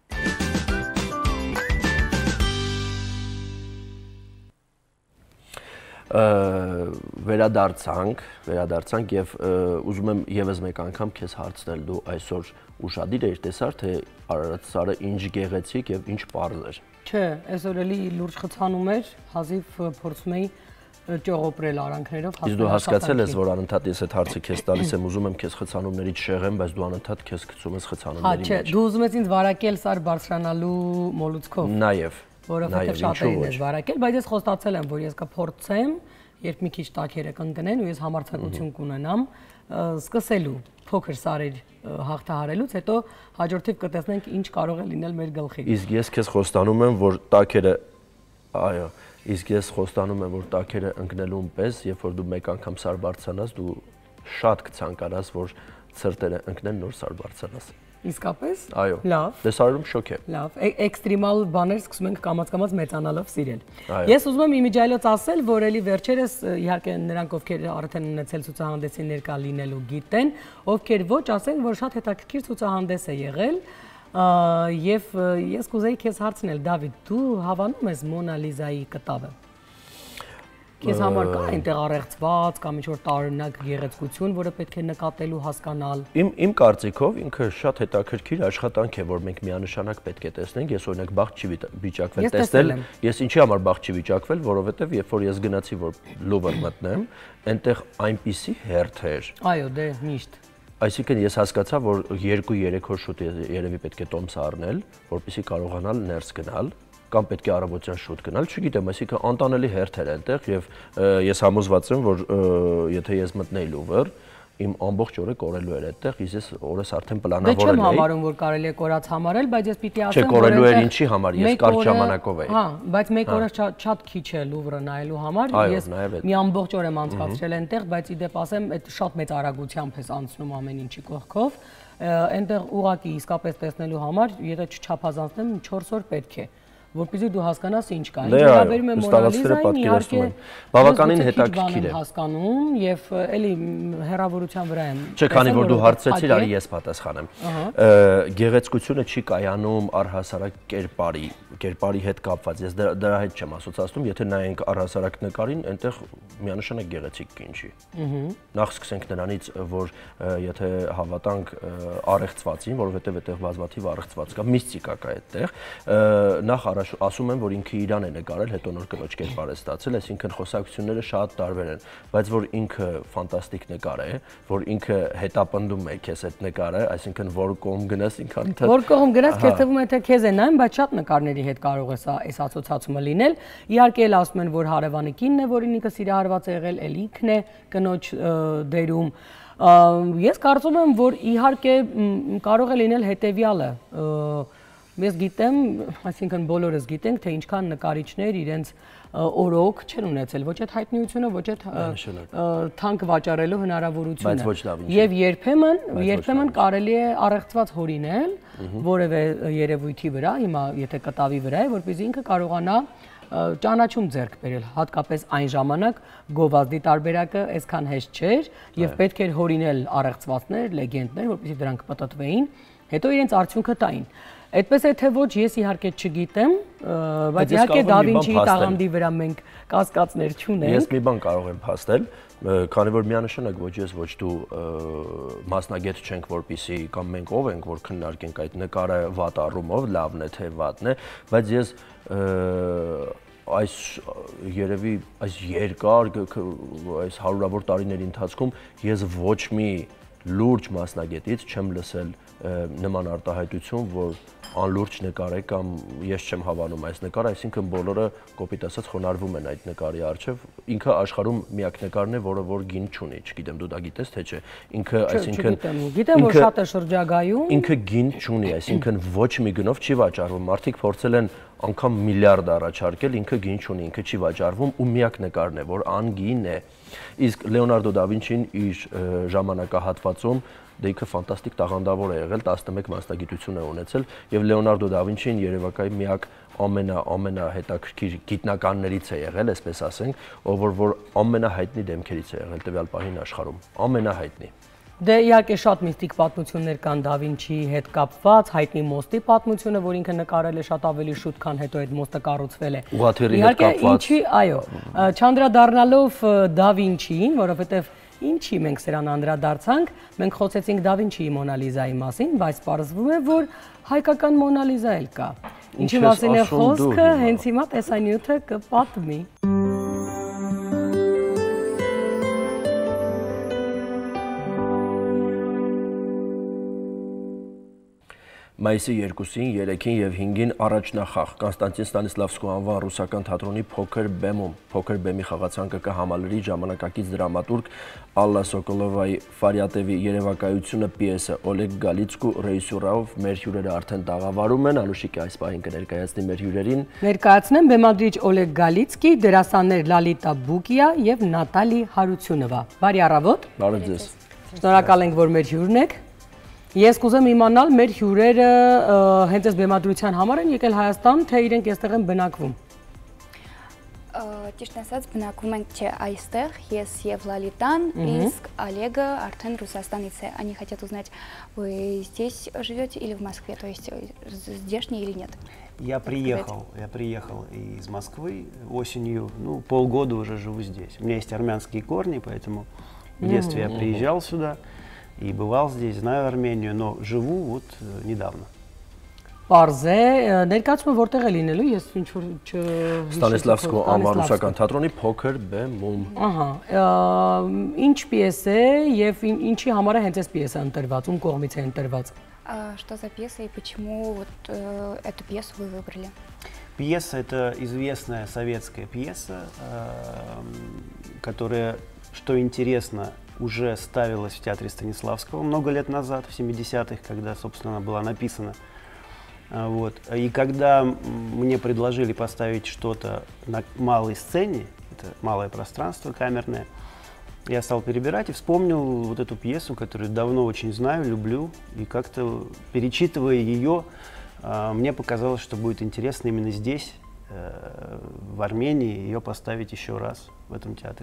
Վերադարձանք եւ ուզում եմ եւս մեկ անգամ քեզ հարցնել, դու այսօր ուշադիր ես տեսար, թե Արարատ սարը ինչ գեղեցիկ եւ ինչ պարզ էր։ Չէ, այսօր էլի լուրջ խցանում էր, հազիվ փորձում էի ճողոպրել արանքներով։ Իսկ դու հասկացել ես, որ անընդհատ ես այդ հարցը քեզ տալիս եմ, ուզում եմ քեզ խցանումներից շեղեմ, բայց դու անընդհատ քեզ գցում ես խցանումների մեջ։ Հա, չէ, դու ուզում ես ինձ վարակել սար բարձրանալու մոլուցքով։ Նաեւ Որովհետև շատերին ես վարակել, բայց ես խոստացել եմ, որ ես կփորձեմ, երբ մի քիչ տաքերը կընկնեն ու ես համարձակություն կունենամ, սկսելու փոքր սարեր հաղթահարելուց հետո հաջորդիվ կտեսնենք ինչ կարող է լինել մեր գլխի։ Իսկ ես քեզ խոստանում եմ, որ տաքերը, այո, իսկ ես խոստանում եմ, որ տաքերը ընկնելուն պես, երբ որ դու մեկ անգամ սար բարձրանաս, դու շատ կցանկանաս, որ ցրտերը ընկնեն նոր սար բարձրանաս։ Իսկապես։ Այո։ Լավ։ Տեսարում շոկ է։ Լավ, էքստրեմալ բաներ սկսում ենք կամաց-կամաց մեծանալով սիրել։ Ես ուզում եմ իմիջիայլոց ասել, որ էլի վերջերս իհարկե նրանք ովքեր արդեն ունեցել ցուցահանդեսի ներկա լինելու գիտեն, ովքեր ոչ, ասեն, որ շատ հետաքրքիր ցուցահանդես է եղել, եւ ես կուզեի քեզ հարցնել, Դավիթ, դու հավանում ես Մոնա Լիզայի կտավը։ Քեզ համար կա այնտեղ առեղծված կամ ինչ-որ տարօրինակ գեղեցկություն, որը պետք է նկատելու, հասկանալ։ Իմ կարծիքով ինքը շատ հետաքրքիր աշխատանք է, որ մենք միանշանակ պետք է տեսնենք։ Ես օրինակ բախտ չի վիճակվել տեսնել։ Ես ինչի համար բախտ չի վիճակվել, որովհետև երբ որ ես գնացի, որ Լուվր մտնեմ, այնտեղ այնպիսի հերթ էր։ Այո, դե միշտ։ Այսինքն ես հասկացա, որ 2-3 օր շուտ երևի պետք է տոմս առնել, որպեսզի կարողանալ ներս գնալ կամ պետք է առավոտյան շուտ գնալ, չգիտեմ, այսինքն անտանելի հերթ էր այնտեղ եւ ես համոզված եմ, որ եթե ես մտնեի Լուվր, իմ ամբողջ օրը կորելու էր այդտեղ, ես օրս արդեն Դե պլանավորել չեմ էի։ համարում, որ կարելի է կորած համարել, բայց ես պիտի Չէ, ասեմ, կորելու էր ինչի համար, ես կարճ ժամանակով էի։ Հա, բայց մեկ օրը շատ քիչ է Լուվրը նայելու համար։ Այո, Ես նաև էդ։ մի ամբողջ օր եմ անցկացրել այնտեղ, բայց իդեպ ասեմ, այդ շատ մեծ արագությամբ ես անցնում ամեն ինչի կողքով։ Այնտեղ ուղակի իսկապես տեսնելու համար, եթե չչափազանցնեմ, 4 օր պետք է, որպեսզի դու հասկանաս ինչ կա։ Ինչ վերաբերում է Մոնալիզային, իհարկե բավականին հետաքրքիր է։ Հասկանում եւ էլի հերավորության վրա եմ։ Չէ, քանի որ դու հարցրեցիր, արի ես պատասխանեմ։ Գեղեցկությունը չի կայանում առհասարակ կերպարի հետ կապված։ Ես դրա հետ չեմ ասոցացնում, եթե նայենք առհասարակ նկարին, այնտեղ միանշանակ գեղեցիկ կին չի։ Նախ սկսենք նրանից, որ եթե հավատանք առեղծվածին, որովհետեւ այդտեղ բազմաթիվ առեղծված կա, միստիկա կա այդտեղ, նախ ասում եմ, որ ինքը իրան է նկարել, հետո նոր կնոջ կերպար է ստացել, այսինքն խոսակցությունները շատ տարբեր են, բայց որ ինքը ֆանտաստիկ նկար է, որ ինքը հետապնդում է քեզ այդ նկարը, այսինքն որ կողմ գնաս ինքան թե որ կողմ գնաս, քեզ թվում է թե քեզ է նայում, բայց շատ նկարների հետ կարող է այս ասոցացումը լինել։ Իհարկե էլ ասում են, որ հարևանը կինն է, որին ինքը սիրահարված է եղել, էլ ինքն է կնոջ դերում։ Ես կարծում եմ, որ իհարկե կարող է լինել հետևյալը։ Ես գիտեմ, այսինքն բոլորս գիտենք, թե ինչքան նկարիչներ իրենց օրոք չեն ունեցել ոչ այդ հայտնիությունը, ոչ այդ թանկ վաճառելու հնարավորությունը։ Եվ երբեմն կարելի է առեղծված հորինել որևէ երևույթի վրա, հիմա եթե կտավի վրա է, որպեսզի ինքը կարողանա ճանաչում ձեռք բերել, հատկապես այն ժամանակ գովազդի տարբերակը այսքան հեշտ չէր եւ պետք էր հորինել առեղծվածներ, լեգենդներ, որպեսզի դրանք պտտվեին, հետո իրենց արդյունքը տային։ Այդպես է թե ոչ, ես իհարկե չգիտեմ, բայց իհարկե Դա Վինչիի տաղանդի վրա մենք կասկածներ չունենք։ Ես մի բան կարող եմ փաստել, քանի որ միանշանակ ոչ ես, ոչ դու մասնագետ չենք, որպեսզի կամ մենք ով ենք, որ քննարկենք այդ նկարը վատ առումով, լավն է թե վատն է, բայց ես այս երևի այս երկար այս հարյուրավոր տարիների ընթացքում ես ոչ մի լուրջ մասնագետից չեմ լսել նման արտահայտություն, որ անլուրջ նկար է կամ ես չեմ հավանում այս նկարը, այսինքն բոլորը կոպիտ ասած խոնարհվում են այդ նկարի առջև, ինքը աշխարհում միակ նկարն է, որը որ գին չունի, չգիտեմ դու դա գիտես թե չէ, ինքը այսինքն գիտեմ որ շատ է շրջագայում, ինքը գին չունի, այսինքն ոչ մի գնով չի վաճառվում, մարդիկ փորձել են անգամ միլիարդ առաջարկել, ինքը գին չունի, ինքը չի վաճառվում ու միակ նկարն է, որ անգին է։ Իսկ Լեոնարդո դա Վինչին իր ժամանակահատվածում դե ինքը ֆանտաստիկ տաղանդավոր է եղել, 11 մասնագիտություն է ունեցել եւ Լեոնարդո դա Վինչին երևակայի միակ ամենահետաքրքիր գիտնականներից է եղել, այսպես ասենք, որ ամենահայտնի դեմքերից է եղել տվյալ պահին աշխարհում, ամենահայտնի։ Դե իհարկե շատ միստիկ պատմություններ կան Դա Վինչիի հետ կապված, հայտնի մոստի պատմությունը, որ ինքը նկարել է շատ ավելի շուտ, քան հետո այդ մոստը կառուցվել է։ Ուղղաթիռի հետ կապված։ Այո, չանդրադառնալով Դա Վինչիին, որովհետեւ ինչի մենք սրան անդրադարձանք, մենք խոսեցինք Դա Վինչիի Մոնալիզայի մասին, բայց պարզվում է, որ հայկական Մոնալիզա էլ կա։ Ինչի մասին է խոսքը, հենց հիմա տեսանյութը կպատմի։ Մայիսի 2-ին, 3-ին եւ 5-ին առաջնախաղ Կոնստանտին Ստանիսլավսկու անվան ռուսական թատրոնի Փոքր բեմում Փոքր բեմի խաղացանկը կհամալրի ժամանակակից դրամատուրգ Ալլա Սոկոլովայի Ֆարյատևի երևակայությունը պիեսը Օլեգ Գալիցկու ռեժիսուրով մեր հյուրերը արդեն տաղավարում են, Անուշիկը այս պահին կներկայացնի մեր հյուրերին։ Ներկայացնեմ բեմադրիչ Օլեգ Գալիցկի, դերասաններ Լալիտա Բուկիա եւ Նատալի Հարությունովա։ Բարի առավոտ։ Բարև ձեզ։ Շնորհակալ ենք, որ մեր հյուրն եք։ Ես կուզեմ իմանալ մեր հյուրերը հենց այս բեմադրության համար են եկել Հայաստան, թե իրենք այստեղ են բնակվում։ Ճիշտ ասած, բնակվում ենք չէ այստեղ, ես եւ Լալիտան, իսկ Олега արդեն Ռուսաստանից է։ Они хотят узнать, вы здесь живете или в Москве, то есть здешний или нет? Я приехал из Москвы осенью, ну, полгода уже живу здесь. У меня есть армянские корни, поэтому в детстве я приезжал сюда и бывал здесь, знаю Армению, но живу вот недавно. Պարզ է, ներկայացումը որտեղ է լինելու, ես ինչ-որ Ստանիսլավսկու անվան ռուսական թատրոնի Փոքր բեմում։ Ահա, ինչ պիես է եւ ինչի համար է հենց այս պիեսը ընտրված, ում կողմից է ընտրված։ Что за пьеса и почему вот эту пьесу вы выбрали? Пьеса — это известная советская пьеса, которая, что интересно, уже ставилась в театре Станиславского много лет назад, в 70-х, когда, собственно, она была написана. Вот. И когда мне предложили поставить что-то на малой сцене, это малое пространство камерное, я стал перебирать и вспомнил вот эту пьесу, которую давно очень знаю, люблю. И как-то, перечитывая ее, мне показалось, что будет интересно именно здесь, в Армении, ее поставить еще раз в этом театре.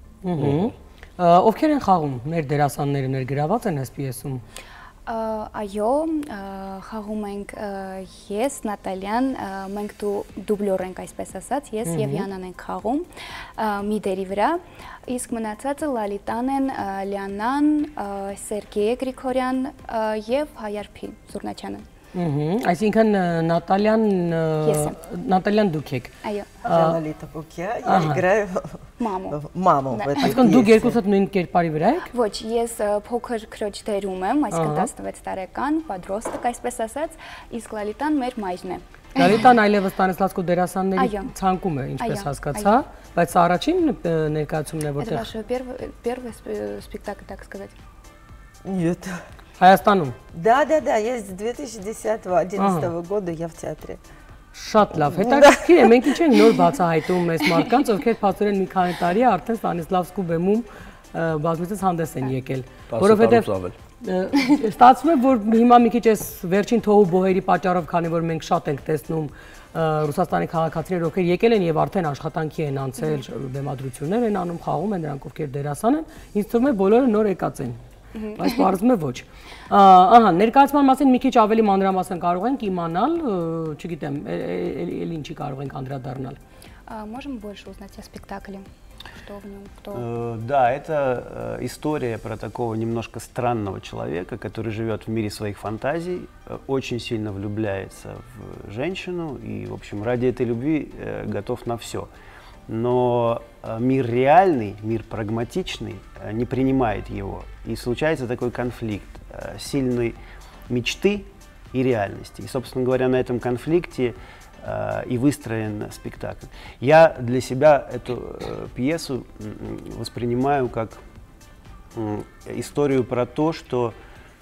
Ովքեր են խաղում, մեր դերասանները ներգրաված են այս պիեսում։ Այո, խաղում ենք ես, Նատալյան, մենք դուբլյոր ենք այսպես ասած, ես եւ Յանան ենք խաղում մի դերի վրա, իսկ մնացածը Լալիտան են, Լիանան, Սերգեյ Գրիգորյան եւ Հայարփի Զուռնաչյանը։ Այսինքն Նատալյան դուք եք։ Այո։ Лолита Пукья, я играю маму в этой Այսինքն դուք пьесе. երկուսդ նույն կերպարի վրա եք։ Ոչ, ես փոքր քրոջ դերում եմ, այսինքն 16 տարեկան, պատրոստիկ այսպես ասած, իսկ Լալիտան մեր մայրն է։ Լալիտան այլևս Ստանիսլավսկու դերասանների Այո։ ցանկում է, ինչպես Այո, հասկացա, բայց սա առաջին ներկայացումն է, Это որտեղ ваш первый спектакль, так сказать? Нет. Հայաստանում։ Да, я с 2010-2011 года я в театре. Շատ լավ, հետաքրքիր է, մենք ինչ ենք նոր բացահայտում մեզ մարդկանց, ովքեր փաստորեն մի քանի տարի արդեն Ստանիսլավսկու բեմում բազմիցս հանդես են եկել, որովհետև ստացվում է, որ հիմա մի քիչ էս վերջին թոհու բոհերի պատճառով, քանի որ մենք շատ ենք տեսնում Ռուսաստանի քաղաքացիներ, ովքեր եկել են եւ արդեն աշխատանքի են անցել, բեմադրություններ են անում, խաղում են նրանք, ովքեր դերասան են, ինձ թվում է բոլորը նոր եկած են։ Բայց բարձում է ոչ։ Ահա, ներկայացման մասին մի քիչ ավելի մանրամասն կարող ենք իմանալ, չգիտեմ, էլ ինչի կարող ենք անդրադառնալ։ Можем больше узнать о спектакле? Что в нем, кто? Да, это история про такого немножко странного человека, который живет в мире своих фантазий, очень сильно влюбляется в женщину и, в общем, ради этой любви готов на все. Но мир реальный, мир прагматичный не принимает его. И случается такой конфликт сильной мечты и реальности. И, собственно говоря, на этом конфликте и выстроен спектакль. Я для себя эту пьесу воспринимаю как историю про то, что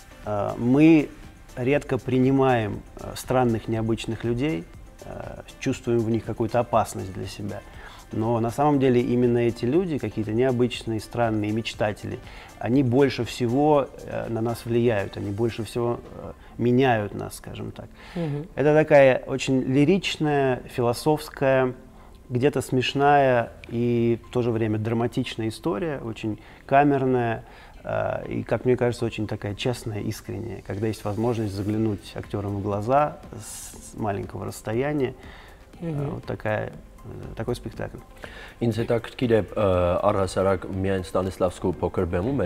мы редко принимаем странных, необычных людей, чувствуем в них какую-то опасность для себя. Но на самом деле именно эти люди, какие-то необычные, странные мечтатели, они больше всего на нас влияют, они больше всего меняют нас, скажем так. Это такая очень лиричная, философская, где-то смешная и в то же время драматичная история, очень камерная и, как мне кажется, очень такая честная, искренняя, когда есть возможность заглянуть актерам в глаза с маленького расстояния. Вот такой спектакль. Ինձ հետաքրքիր է առհասարակ միայն Ստանիսլավսկու փոքր բեմում է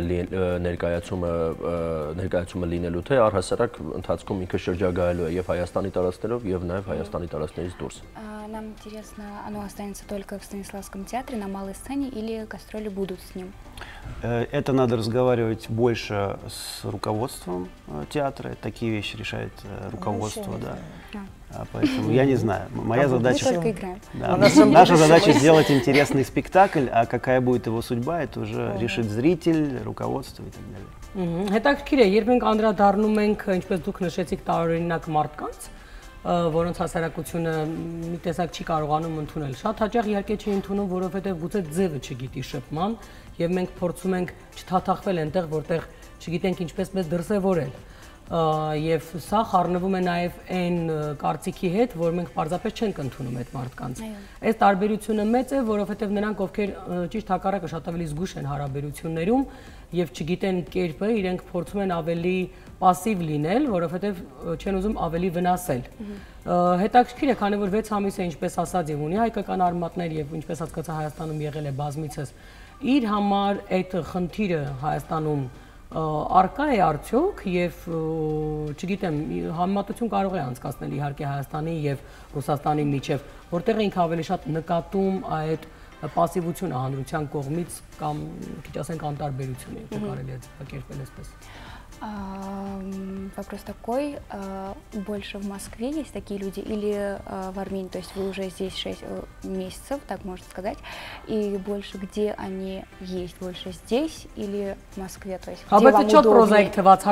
ներկայացումը լինելու, թե առհասարակ ընթացքում ինքը շրջագայելու է եւ Հայաստանի տարածքներով եւ նաեւ Հայաստանի տարածքներից դուրս։ Нам интересно, оно останется только в Станиславском театре на малой сцене или гастроли будут с ним? Это надо разговаривать больше с руководством театра. Такие вещи решает руководство, да. Поэтому я не знаю. Моя задача. Мы только играем. Да, наша задача сделать интересный спектакль, а какая будет его судьба, это уже решит зритель, руководство и так далее. Հետաքրքիր է, երբ մենք անդրադառնում ենք, ինչպես դուք նշեցիք, տարօրինակ մարդկանց, որոնց հասարակությունը մի տեսակ չի կարողանում ընդունել։ Շատ հաճախ իհարկե չի ընդունում, որովհետև գուցե ձևը չգիտի շփման, եւ մենք փորձում ենք չթաթախվել այնտեղ, որտեղ չգիտենք ինչպես մեզ դրսևորել։ Եվ սա խառնվում է նաև այն կարծիքի հետ, որ մենք պարզապես չենք ընդունում այդ մարդկանց։ Այս տարբերությունը մեծ է, որովհետև նրանք, ովքեր ճիշտ հակառակը շատ ավելի զգուշ են հարաբերություններում եւ չգիտեն կերպը, իրենք փորձում են ավելի пассив լինել, որովհետև չեն ուզում ավելի վնասել։ Հետաքրքիր է, քանի որ 6 ամիս է, ինչպես ասած, եւ ունի հայկական արմատներ եւ ինչպես հասկացա Հայաստանում եղել է բազմիցս։ Իր համար այդ խնդիրը Հայաստանում արկա է արդյոք եւ չգիտեմ համեմատություն կարող է անցկացնել իհարկե Հայաստանի եւ Ռուսաստանի միջեւ, որտեղ ինքը ավելի շատ նկատում այդ пассивությունը հանրության կողմից կամ քիչ ասենք անտարբերությունը, եթե կարելի է ձևակերպել այսպես։ вопрос такой, больше в Москве есть такие люди или в Армении, то есть вы уже здесь 6 месяцев, так можно сказать, и больше где они есть, больше здесь или в Москве, то есть где вам удобнее?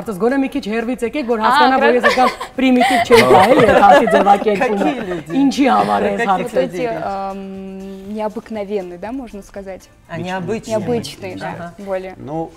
Необыкновенный, да, можно сказать? Необычный. Необычный, да, более. Ну,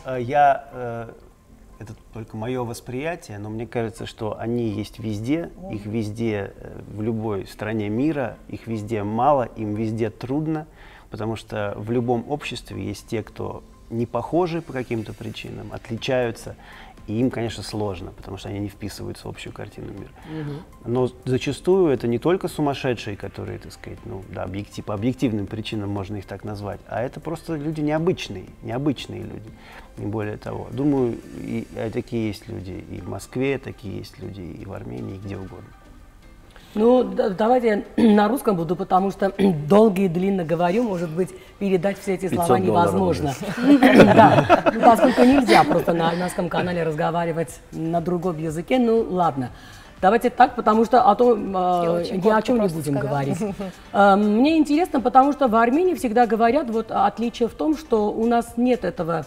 это только мое восприятие, но мне кажется, что они есть везде, их везде, в любой стране мира, их везде мало, им везде трудно, потому что в любом обществе есть те, кто не похожи по каким-то причинам, отличаются, и им, конечно, сложно, потому что они не вписываются в общую картину мира. Но зачастую это не только сумасшедшие, которые, так сказать, ну да, по объективным причинам можно их так назвать, а это просто люди необычные люди, не более того. Думаю, и такие есть люди и в Москве, такие есть люди и в Армении, и где угодно. Ну, давайте я на русском буду, потому что долго и длинно говорю, может быть, передать все эти слова невозможно. Да, поскольку нельзя просто на армянском канале разговаривать на другом языке, ну ладно. Давайте так, потому что ни о чем не будем говорить. Мне интересно, потому что в Армении всегда говорят, вот отличие в том, что у нас нет этого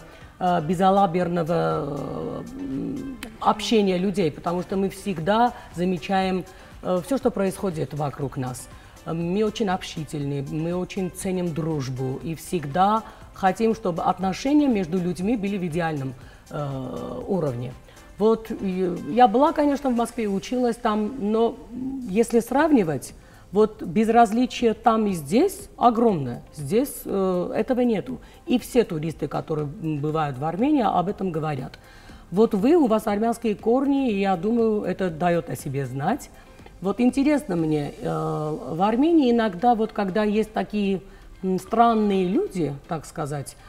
безалаберного общения людей, потому что мы всегда замечаем все, что происходит вокруг нас. Мы очень общительны, мы очень ценим дружбу и всегда хотим, чтобы отношения между людьми были в идеальном уровне. Вот я была, конечно, в Москве, училась там, но если сравнивать, вот безразличие там и здесь огромное. Здесь этого нету. И все туристы, которые бывают в Армении, об этом говорят. Вот у вас армянские корни, и я думаю, это дает о себе знать. Вот интересно мне, в Армении иногда, вот когда есть такие странные люди, так сказать,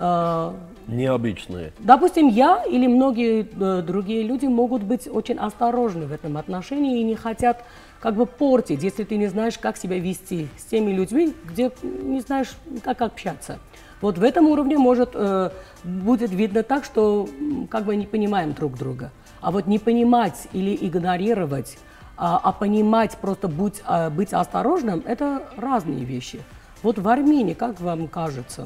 необычные. Допустим, я или многие другие люди могут быть очень осторожны в этом отношении и не хотят как бы портить, если ты не знаешь, как себя вести с теми людьми, где не знаешь, как общаться. Вот в этом уровне будет видно так, что как бы не понимаем друг друга. А вот не понимать или игнорировать, а понимать, просто быть осторожным, это разные вещи. Вот в Армении, как вам кажется,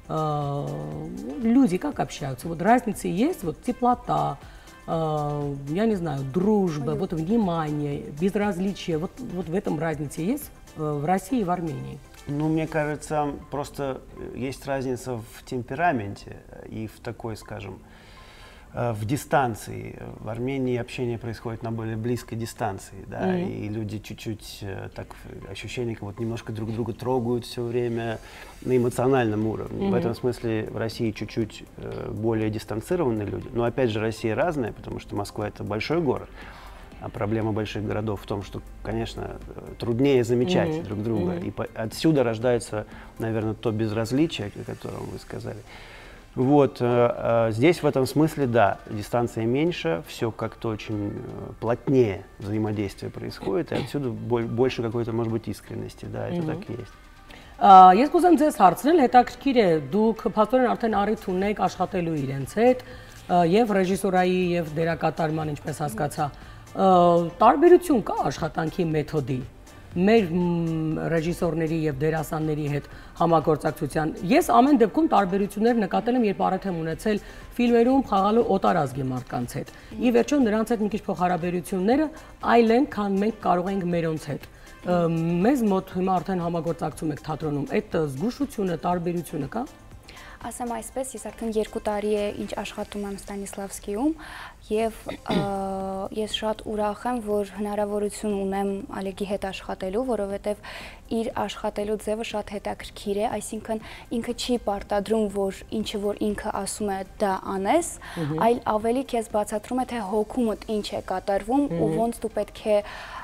люди как общаются? Вот разница есть, вот теплота, я не знаю, дружба, вот внимание, безразличие. Вот в этом разница есть в России и в Армении? Ну, мне кажется, просто есть разница в темпераменте и в такой, скажем, в дистанции. В Армении общение происходит на более близкой дистанции, да, и люди чуть-чуть так, ощущение, как вот немножко друг друга трогают все время на эмоциональном уровне. В этом смысле в России чуть-чуть более дистанцированные люди. Но опять же, Россия разная, потому что Москва — это большой город. А проблема больших городов в том, что, конечно, труднее замечать друг друга. И отсюда рождается, наверное, то безразличие, о котором вы сказали. Вот, здесь в этом смысле, да, дистанция меньше, все как-то очень плотнее взаимодействие происходит, и отсюда больше какой-то, может быть, искренности, да, это так и есть. Ես կուզեմ ձեզ հարցնել, հետաքրքիր է, դուք փաստորեն արդեն առիթ ունեք աշխատելու իրենց հետ, եւ ռեժիսորայի եւ դերակատարման, ինչպես հասկացա, տարբերություն կա աշխատանքի մեթոդի մեր ռեժիսորների եւ դերասանների հետ համագործակցության։ Ես ամեն դեպքում տարբերություններ նկատել եմ, երբ արդեն ունեցել ֆիլմերում խաղալու օտարազգի մարդկանց հետ։ Ի վերջո նրանց հետ մի քիչ փոխհարաբերությունները այլ են, քան մենք կարող ենք մերոնց հետ։ Մեզ մոտ հիմա արդեն համագործակցում եք թատրոնում, այդ զգուշությունը, տարբերությունը կա։ Ասեմ այսպես, ես արդեն 2 տարի է ինչ աշխատում եմ Ստանիսլավսկիում եւ ես շատ ուրախ եմ, որ հնարավորություն ունեմ Ալեգի հետ աշխատելու, որովհետեւ իր աշխատելու ձևը շատ հետաքրքիր է, այսինքն ինքը չի պարտադրում, որ ինչը որ ինքը ասում է դա անես, այլ ավելի քեզ բացատրում է, թե հոգումդ ինչ է կատարվում ու ոնց դու պետք է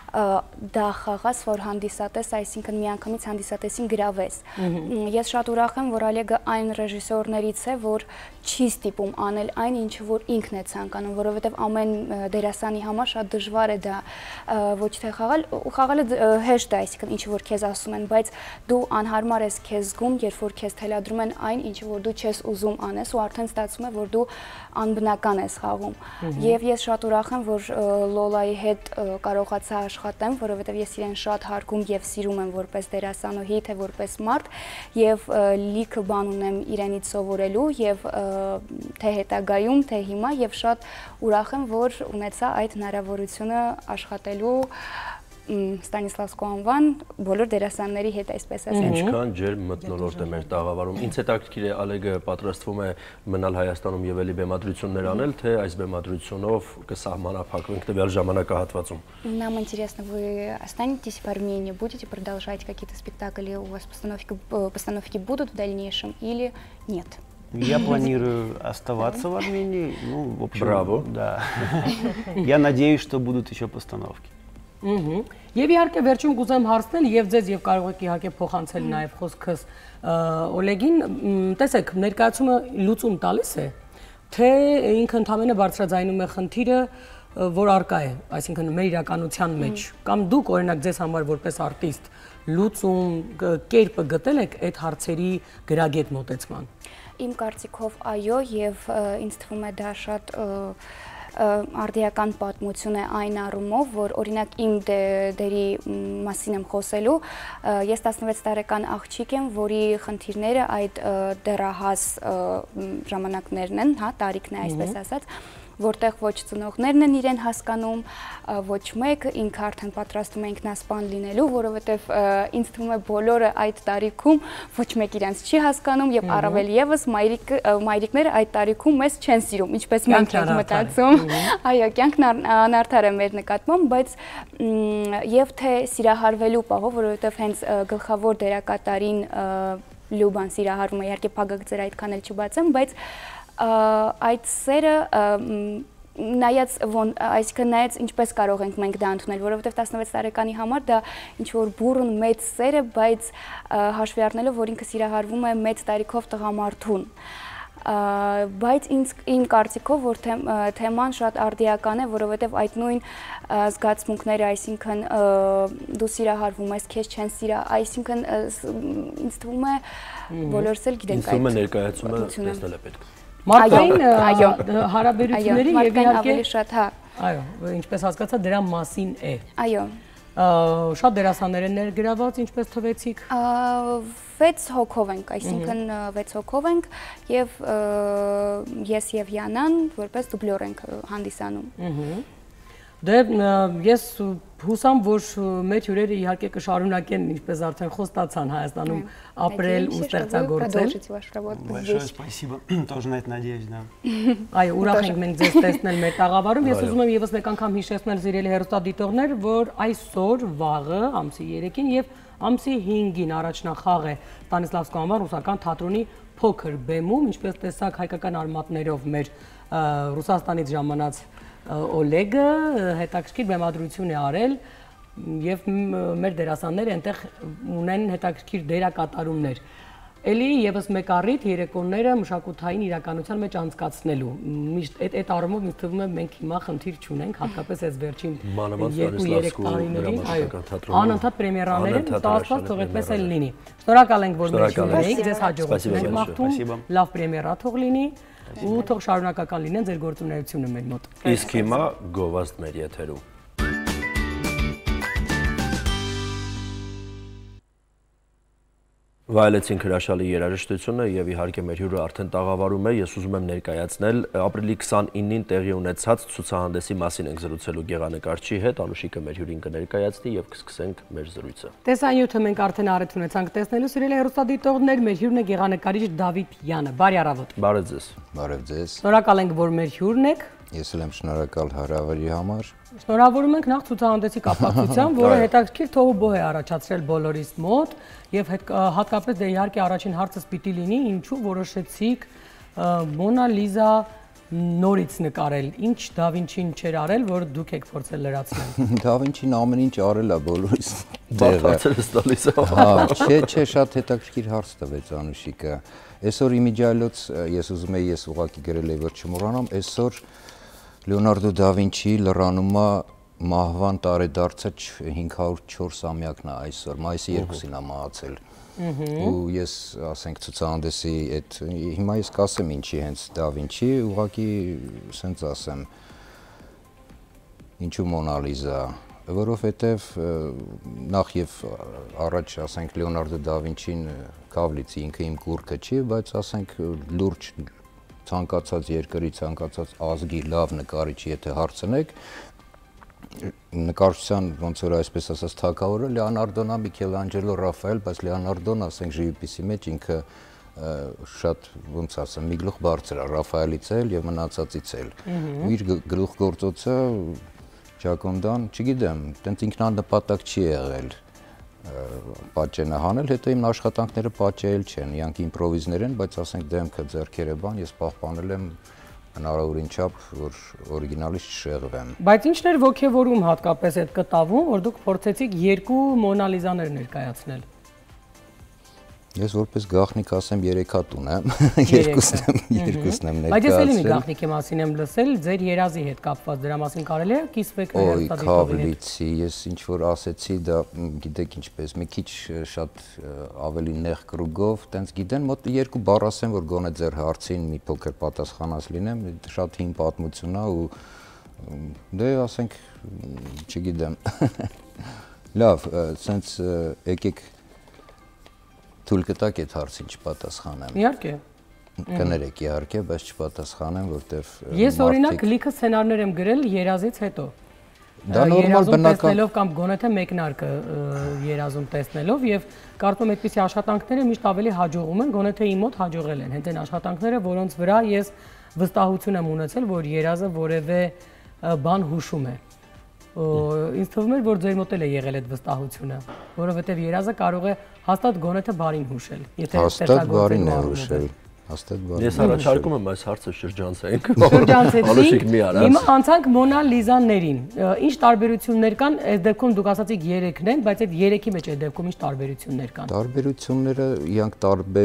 դա խաղաց, որ հանդիսատես, այսինքն միանգամից հանդիսատեսին գրավեց։ Ես շատ ուրախ եմ, որ Ալեգը այն ռեժիսորներից է, որ չի ստիպում անել այն, ինչը որ ինքն է ցանկանում, որովհետև ամեն դերասանի համար շատ դժվար է դա ոչ թե խաղալը հեշտ է, այսինքն ինչը որ քեզ ասում են, բայց դու անհարմար ես քեզ զգում, երբ որ քեզ թելադրում են այն, ինչը որ դու չես ուզում անես ու արդեն ստացվում է, որ դու անբնական ես խաղում։ Եվ ես շատ ուրախ եմ, որ Լոլայի հետ կարողացա աշխատեմ, որովհետև ես իրեն շատ հարգում եւ սիրում եմ որպես դերասանուհի, թե որպես մարդ, եւ լիքը բան ունեմ իրենից սովորելու եւ թե հետագայում, թե հիմա եւ շատ ուրախ եմ, որ ունեցա այդ հնարավորությունը աշխատելու Ստանիսլավսկու անվան բոլոր դերասանների հետ, այսպես ասած։ Ինչքան ջերմ մթնոլորտ է մեր տաղավարում։ Ինձ հետաքրքիր է Ալեգը պատրաստվում է մնալ Հայաստանում եւ էլի բեմադրություններ անել, թե այս бемադրությունով կսահմանափակվենք տվյալ ժամանակահատվածում։ Нам интересно, вы останетесь в Армении, будете продолжать какие-то спектакли, у вас постановки будут в дальнейшем или нет? Я планирую оставаться в Армении. Ну, в общем, Браво. Да. Я надеюсь, что будут еще постановки. Եվ իհարկե վերջում կուզեմ հարցնել եւ ձեզ եւ կարող եք իհարկե փոխանցել նաեւ խոսքս Օլեգին, տեսեք, ներկայացումը լուծում տալիս է, թե ինքը ընդհանրապես բարձրաձայնում է խնդիրը, որ արկա է, այսինքն մեր իրականության մեջ, կամ դուք օրինակ ձեզ համար որպես արտիստ լուծում կերպը գտել եք այդ հարցերի գրագետ մոտեցման։ Իմ կարծիքով այո, եւ ինձ թվում է դա շատ արդիական պատմություն է այն առումով, որ օրինակ իմ դերի մասին եմ խոսելու, ես 16 տարեկան աղջիկ եմ, որի խնդիրները այդ դեռահաս ժամանակներն են, հա, տարիքն է այսպես ասած, որտեղ ոչ ծնողներն են իրեն հասկանում, ոչ մեկ, ինքը արդեն պատրաստում է ինքնասպան լինելու, որովհետև ինձ թվում է բոլորը այդ տարիքում ոչ մեկ իրենց չի հասկանում եւ առավել եւս մայրիկները այդ տարիքում մեզ չեն սիրում, ինչպես մենք ենք մտածում։ Այո, կյանքն անարդար է մեր նկատմամբ, բայց եւ թե սիրահարվելու պահով, որովհետև հենց գլխավոր դերակատարին Լյուբան սիրահարվում է, իհարկե փակագծեր այդքան էլ չբացեմ, բայց այդ սերը այսինքն նայած ինչպես կարող ենք մենք դա ընդունել, որովհետև 16 տարեկանի համար դա ինչ-որ բուրըն մեծ սեր է, բայց հաշվի առնելով, որ ինքը սիրահարվում է մեծ տարիքով տղամարդուն։ Բայց իմ կարծիքով, որ թեման շատ արդիական է, որովհետև այդ նույն զգացմունքները, այսինքն դու սիրահարվում ես, քեզ չեն սիրա, այսինքն ինձ թվում է բոլորս էլ գիտենք այդ։ Ինձ թվում է ներկայացումը տեսնել է պետք։ Մարդկային հարաբերությունների եւ իհարկե ավելի շատ, հա։ Այո, ինչպես հասկացա, դրա մասին է։ Այո։ Շատ դերասաններ են ներգրաված, ինչպես թվեցիք։ 6 հոգով ենք, այսինքն 6 հոգով ենք եւ ես եւ Յանան որպես դուբլյոր ենք հանդիսանում։ Դե ես հուսամ, որ մեր հյուրերը իհարկե կշարունակեն, ինչպես արդեն խոստացան, Հայաստանում ապրել ու ստեղծագործել։ Большое спасибо, тоже на это надеюсь, да։ Այո, ուրախ ենք մենք ձեզ տեսնել մեր տաղավարում։ Ես ուզում եմ եւս մեկ անգամ հիշեցնել սիրելի հեռուստադիտողներ, որ այսօր վաղը ամսի 3-ին եւ ամսի 5-ին առաջնախաղ է Ստանիսլավսկու անվան ռուսական թատրոնի փոքր բեմում, ինչպես տեսակ հայկական արմատներով մեր Ռուսաստանից ժամանած Օլեգը հետաքրքիր բեմադրություն է արել եւ մեր դերասանները այնտեղ ունեն հետաքրքիր դերակատարումներ։ Էլի եւս մեկ առիթ երեկոները մշակութային իրականության մեջ անցկացնելու։ Միշտ այդ առումով ինձ թվում է մենք հիմա խնդիր չունենք, հատկապես այս վերջին 2-3 տարիներին, այո, անընդհատ պրեմիերաներ են, ստացված թող այդպես էլ լինի։ Շնորհակալ ենք, որ մեր հյուրեր եք, ձեզ հաջողություն ենք մաղթում, լավ պրեմիերա թող լինի ու թող շարունակական լինեն ձեր գործունեությունը մեր մոտ։ Իսկ հիմա գովազդ մեր եթերում։ Վայելեցինք հրաշալի երաժշտությունը եւ իհարկե մեր հյուրը արդեն տաղավարում է, ես ուզում եմ ներկայացնել ապրիլի 29-ին տեղի ունեցած ցուցահանդեսի մասին ենք զրուցելու գեղանկարչի հետ, Անուշիկը մեր հյուրին կներկայացնի եւ կսկսենք մեր զրույցը։ Տեսանյութը մենք արդեն առիթ ունեցանք տեսնելու, սիրելի հեռուստադիտողներ, մեր հյուրն է գեղանկարիչ Դավիթ Յանը։ Բարի առավոտ։ Բարև ձեզ։ Բարև ձեզ։ Շնորհակալ ենք, որ մեր հյուրն եք։ Ես էլ եմ շնորհակալ հրավերի համար։ Շնորհավորում ենք նախ ցուցահանդեսի կապակցությամբ, որը հետաքրքիր թողուբոհ է առաջացրել բոլորիս մոտ եւ հատկապես դե իհարկե առաջին հարցս պիտի լինի, ինչու որոշեցիք Մոնա Լիզա նորից նկարել, ինչ Da Vinci-ն չէր արել, որ դուք եք փորձել լրացնել։ Da Vinci-ն ամեն ինչ արել է բոլորից։ Բարդացել է տալիս։ Հա, չէ, շատ հետաքրքիր հարց տվեց Անուշիկը։ Այսօր իմիջիայլոց ես ուզում եի ուղղակի գրել եի որ չմոռանամ, այսօր Լեոնարդո Da Vinci-ի լրանումը մահվան տարեդարձը 504-ամյակն է այսօր, մայիսի 2-ին է մահացել։ Ու ես ասենք ցուցահանդեսի այդ հիմա ես կասեմ ինչի հենց Da Vinci, ուղղակի սենց ասեմ ինչու Մոնա Լիզա, որովհետև նախ եւ առաջ ասենք Լեոնարդո Da Vinci-ն Կավլիցի ինքը իմ կուրքը չի, բայց ասենք լուրջ ցանկացած երկրի, ցանկացած ազգի լավ նկարիչ եթե հարցնեք նկարչության ոնց որ այսպես ասած թագավորը Լեոնարդոն է, Միքելանջելո, Ռաֆայել, բայց Լեոնարդոն ասենք ժիվիպիսի մեջ ինքը շատ ոնց ասեմ մի գլուխ բարձր է Ռաֆայելից էլ եւ մնացածից էլ։ Ու իր գլուխգործոցը Ջակոնդան, չգիտեմ, տենց ինքնանպատակ չի եղել պատճենը հանել, հետո իմ աշխատանքները պատճեել չեն, իրանք իմպրովիզներ են, բայց ասենք դեմքը ձեռքերը բան ես պահպանել եմ հնարավորին չափ, որ օրիգինալից չշեղվեմ։ Բայց ինչն էր ոգևորում հատկապես այդ կտավում, որ դուք փորձեցիք երկու Մոնա Լիզաներ ներկայացնել։ Ես որպես գաղտնիք ասեմ 3 հատ ունեմ, երկուսն եմ ներկայացրել։ Բայց ես էլի մի գաղտնիքի մասին եմ լսել, ձեր երազի հետ կապված դրա մասին կարելի է կիսվեք հերթադիտողի հետ։ Քավլիցի, ես ինչ որ ասեցի, դա գիտեք ինչպես, մի քիչ շատ ավելի նեղ կրուգով, տենց գիտեն, մոտ 2 բառ ասեմ, որ գոնե ձեր հարցին մի փոքր պատասխանած լինեմ, շատ հին պատմություն է ու դե ասենք, չգիտեմ։ Լավ, սենց եկեք թույլ կտակ այդ հարցին չպատասխանեմ։ Իհարկե։ Կներեք իհարկե, բայց չպատասխանեմ, որտեվ ես օրինակ լիքը սցենարներ եմ գրել երազից հետո։ Դա նորմալ բնական տեսնելով կամ գոնե թե մեկնարկը երազում տեսնելով եւ կարծում եմ այդպիսի աշխատանքները միշտ ավելի հաջողում են, գոնե թե իմ մոտ հաջողել են։ Հենց այն աշխատանքները, որոնց վրա ես վստահություն եմ ունեցել, որ երազը որևէ բան հուշում է։ Ինձ թվում էր, որ ձեր մոտ էլ է եղել այդ վստահությունը, որովհետև երազը կարող է հաստատ գոնե թե բարին հուշել, եթե հաստատ բարին է հուշել, հաստատ բարին։ Ես առաջարկում եմ այս հարցը շրջանցենք։ Շրջանցեցինք, հիմա անցանք Մոնա Լիզաներին։ Ինչ տարբերություններ կան, այս դեպքում դուք ասացիք 3-ն են, բայց այդ 3-ի մեջ այդ դեպքում ինչ տարբերություններ կան։ Տարբերությունները իրանք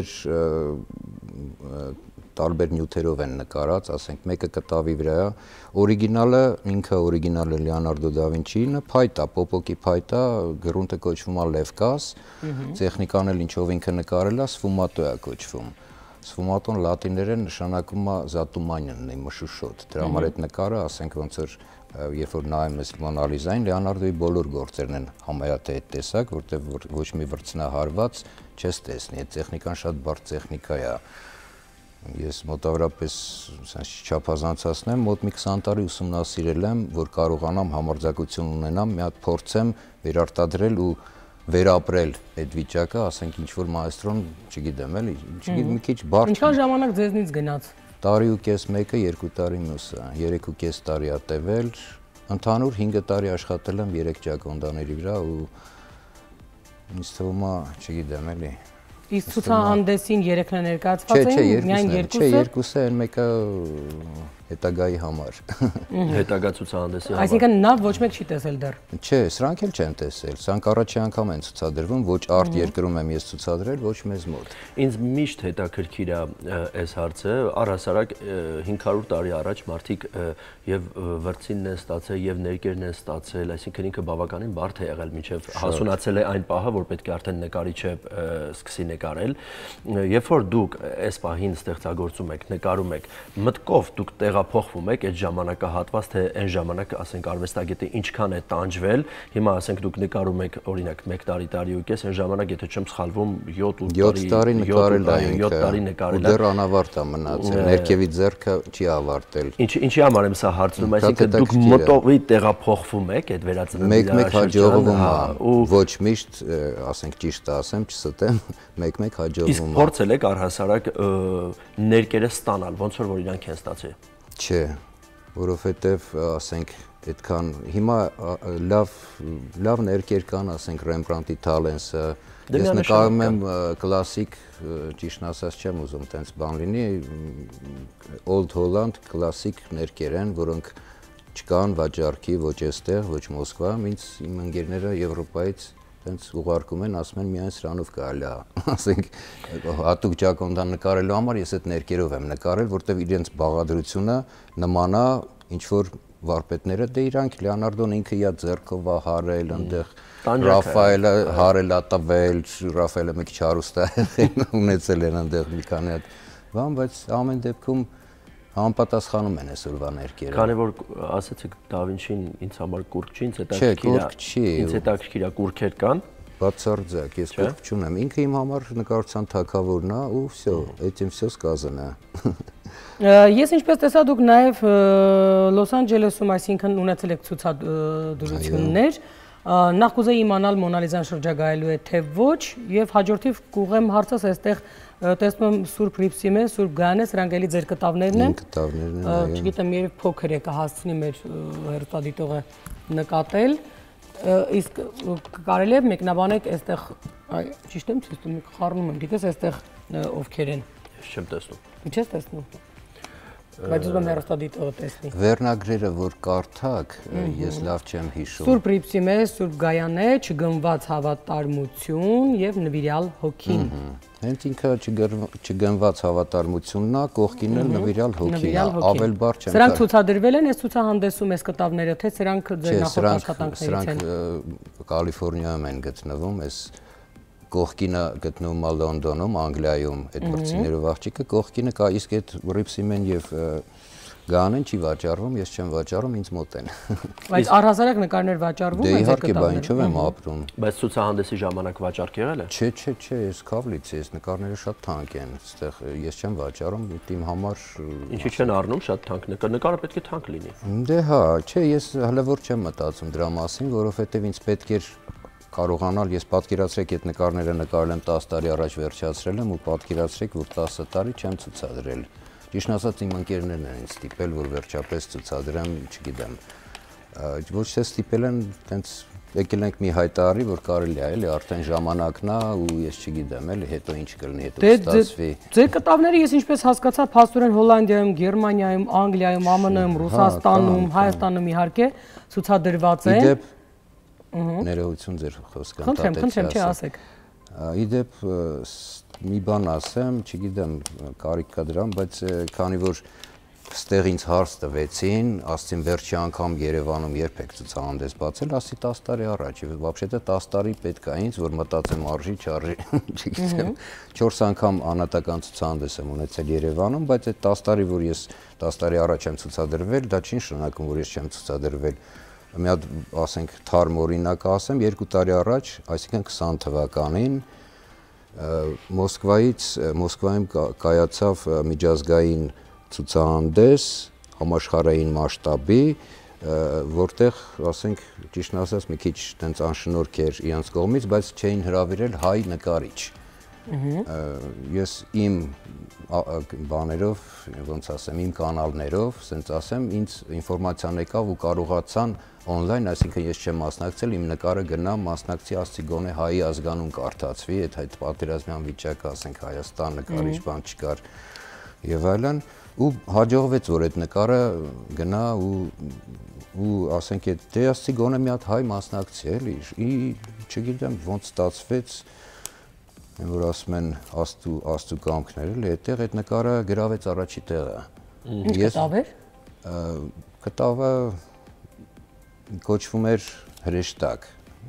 տարբեր նյութերով են նկարած, ասենք մեկը կտավի վրա է, օրիգինալը ինքը օրիգինալը Լեոնարդո Da Vinci-ն է, փայտ է, պոպոկի փայտ է, գրունտը կոչվում է Լևկաս, տեխնիկան էլ ինչով ինքը նկարել է, սֆումատո է կոչվում։ Սֆումատոն լատիներեն նշանակում է զատումանյանը, մշուշոտ։ Դրա համար այդ նկարը, ասենք ոնց որ երբ որ նայում ես Մոնա Լիզային, Լեոնարդոյի բոլոր գործերն են համարյա թե այդ տեսակ, որտեղ ոչ մի վրձնահարված չես տեսնի, այդ տեխնիկան շատ բարդ տեխնիկա է։ Ես մոտավորապես չափազանցացնեմ, մոտ մի 20 տարի ուսումնասիրել եմ, որ կարողանամ համարձակություն ունենամ, մի հատ փորձեմ վերարտադրել ու վերապրել այդ վիճակը, ասենք ինչ որ մայստրոն, չգիտեմ էլի, մի քիչ բարդ։ Ինչքան ժամանակ ձեզնից գնաց։ Տարի ու կես մեկը, 2 տարի մյուսը, 3.5 տարի է տևել, ընդհանուր 5 տարի աշխատել եմ 3 ջակոնդաների վրա ու ինձ թվում է, չգիտեմ էլի։ Իսկ ցուցահանդեսին 3-ն է ներկայացված էին, միայն 2-ը։ Չէ, 2-ը են մեկը հետագայի համար։ Հետագա ցուցահանդեսի համար։ Այսինքն նա ոչ մեկ չի տեսել դեռ։ Չէ, սրանք էլ չեն տեսել։ Սրանք առաջի անգամ են ցուցադրվում, ոչ արտ երկրում եմ ես ցուցադրել, ոչ մեզ մոտ։ Ինձ միշտ հետաքրքիր է այս հարցը, առհասարակ 500 տարի առաջ մարդիկ եւ վրձինն են ստացել եւ ներկերն են ստացել, այսինքն ինքը բավականին բարդ է եղել, մինչեւ հասունացել է այն պահը, որ պետք է արդեն նկարիչը սկսի նկարել։ Երբ որ դուք այս պահին ստեղծագործում եք, նկարում եք, մտկով դուք տեղափոխվում եք այդ ժամանակահատված, թե այն ժամանակ, ասենք, արվեստագետը ինչքան է տանջվել, հիմա ասենք դուք նկարում եք օրինակ 1 տարի ու կես, այն ժամանակ եթե չեմ սխալվում 7 տարի նկարել է ինքը, 7 տարի նկարել է։ Դեռ անավարտ է մնացել, ներքևի ձեռքը չի ավարտել։ Ինչի համար եմ սա հարցնում, այսինքն դուք մոտովի տեղափոխվում եք այդ վերածննդի մեկ հաջողվում է, ոչ միշտ, ասենք ճիշտ ասեմ, չստեմ, մեկ հաջողվում է։ Իսկ փորձել եք առհասարակ ներկերը ստանալ, ոնց որ իրանք են ստացել։ Չէ, որովհետև ասենք այդքան հիմա լավ ներկեր կան, ասենք Ռեմբրանտի Թալենսը, Ես նկարում եմ կլասիկ, ճիշտն ասած չեմ ուզում տենց բան լինի, Old Holland կլասիկ ներկեր են, որոնք չկան վաճառքի ոչ այստեղ, ոչ Մոսկվայում, ինձ իմ ընկերները Եվրոպայից տենց ուղարկում են, ասում են միայն սրանով կարելի է, ասենք հատուկ Ջակոնդան նկարելու համար ես այդ ներկերով եմ նկարել, որտեղ իրենց բաղադրությունը նման է ինչ որ վարպետները, դե իրանք Լեոնարդոն ինքը իր ձեռքով է հարել, այնտեղ Ռաֆայելը հարել է տվել, Ռաֆայելը մի քիչ հարուստ է ունեցել են այնտեղ մի քանի հատ բան, բայց ամեն դեպքում համապատասխանում են այսօրվա ներկերը։ Քանի որ ասացիք Da Vinci-ն ինձ համար կուրկ չի, ինձ հետաքրքիր է կուրքեր կան։ Բացարձակ, ես կուրկ չունեմ։ Ինքը իմ համար նկարչության թագավորն է ու всё, этим всё сказано։ Ես ինչպես տեսա դուք նաև Լոս Անջելեսում, այսինքն ունեցել եք ցուցադրություններ, նախ կուզեի իմանալ Մոնալիզան շրջագայելու է թե ոչ, եւ հաջորդիվ կուղեմ հարցս այստեղ տեսնում եմ Սուրբ Ռիփսիմե, Սուրբ Գայանե, սրանք էլի ձեր կտավներն են։ Կտավներն են, այո։ Չգիտեմ, երբ փոքր է կհասցնի մեր հերոստատիտողը նկատել, իսկ կարելի է մեկնաբանել այստեղ, ճիշտ եմ, խառնում եմ, գիտես այստեղ ովքեր են։ Ես չեմ տեսնում։ Ինչ ես տեսնում։ Բայց ուզում եմ հերոստատիտողը տեսնի։ Վերնագրերը որ կարդաք, ես լավ չեմ հիշում։ Սուրբ Ռիփսիմե, Սուրբ Գայանե, չգնված հավատարմություն եւ նվիրյալ հոգին։ Հենց ինքը չգնված հավատարմությունն է, կողքին էլ նվիրյալ հոգին է, ավել բառ չեմ։ Սրանք ցուցադրվել են այս ցուցահանդեսում այս կտավները, թե սրանք ձեր նախորդ աշխատանքներից են։ Սրանք Կալիֆոռնիայում են գտնվում, այս կողքինը գտնվում է Լոնդոնում, Անգլիայում, այդ մրցիներով աղջիկը, կողքինը կա, իսկ այդ Ռիփսիմեն եւ Գանեն չի վաճառվում, ես չեմ վաճառում, ինձ մոտ են։ Բայց առհասարակ նկարներ վաճառվում են ձեր կտավները։ Դե իհարկե, բա ինչով եմ ապրում։ Բայց ցուցահանդեսի ժամանակ վաճառք եղել է։ Չէ, ես Քավլից եմ, նկարները շատ թանկ են, այստեղ ես չեմ վաճառում, իմ համար։ Ինչի չեն առնում շատ թանկ նկարը պետք է թանկ լինի։ Դե հա, չէ, ես հələ որ չեմ մտածում դրա մասին, որովհետեւ ինձ պետք էր կարողանալ, ես պատկերացրեք այդ նկարները նկարել եմ 10 տարի առաջ վերջացրել եմ ու պատկերացրեք, որ 10 տարի չեմ ցուցադրել։ Ճիշտն ասած իմ ընկերներն են ինձ ստիպել, որ վերջապես ցուցադրեմ, չգիտեմ։ Ոչ թե ստիպել են, տենց եկել ենք մի հայտարարի, որ կարելի է, էլի արդեն ժամանակն է ու ես չգիտեմ, էլի հետո ինչ կլինի, հետո ստացվի։ Ձեր կտավները ես ինչպես հասկացա, փաստորեն Հոլանդիայում, Գերմանիայում, Անգլիայում, ԱՄՆ-ում, Ռուսաստանում, Հայաստանում իհարկե ցուցադրված են։ Ներողություն ձեր խոսքան Խնդրեմ, չի ասեք։ Իդեպ մի բան ասեմ, չգիտեմ, կարիք կա դրան, բայց քանի որ ստեղ ինձ հարց տվեցին, ասեցին վերջի անգամ Երևանում երբ եք ցուցահանդես բացել, ասի 10 տարի առաջ, вообще-то 10 տարի պետք է ինձ, որ մտածեմ արժի, չարժի, չգիտեմ, 4 անգամ անհատական ցուցահանդես եմ ունեցել Երևանում, բայց այդ 10 տարի, որ ես 10 տարի առաջ եմ ցուցադրվել, դա չի նշանակում, որ ես չեմ ցուցադրվել։ Մի հատ, ասենք, թարմ օրինակ ասեմ, 2 տարի առաջ, այսինքն 20 թվականին Մոսկվայում կայացավ միջազգային ցուցահանդես համաշխարհային մասշտաբի, որտեղ, ասենք, ճիշտն ասած, մի քիչ տենց անշնորհք էր իրանց կողմից, բայց չէին հրավիրել հայ նկարիչ։ Ես իմ բաներով, ոնց ասեմ, իմ կանալներով, ասենց ասեմ, ինձ ինֆորմացիան եկավ ու կարողացան on-line, այսինքն ես չեմ մասնակցել, իմ նկարը գնամ մասնակցի, ասցի գոնե հայի ազգանուն կարդացվի, այդ պատերազմյան վիճակը, ասենք, Հայաստան նկարիչ բան չկար եւ այլն, ու հաջողվեց, որ այդ նկարը գնա ու ասենք, դե ասցի գոնե մի հատ հայ մասնակցի, էլի, չգիտեմ ոնց ստացվեց, որ ասում են աստու կամքներ, էլի, այդտեղ այդ նկարը գրավեց առաջի տեղը։ Ինչ կտավ էր։ Կտավը կոչվում էր հրեշտակ,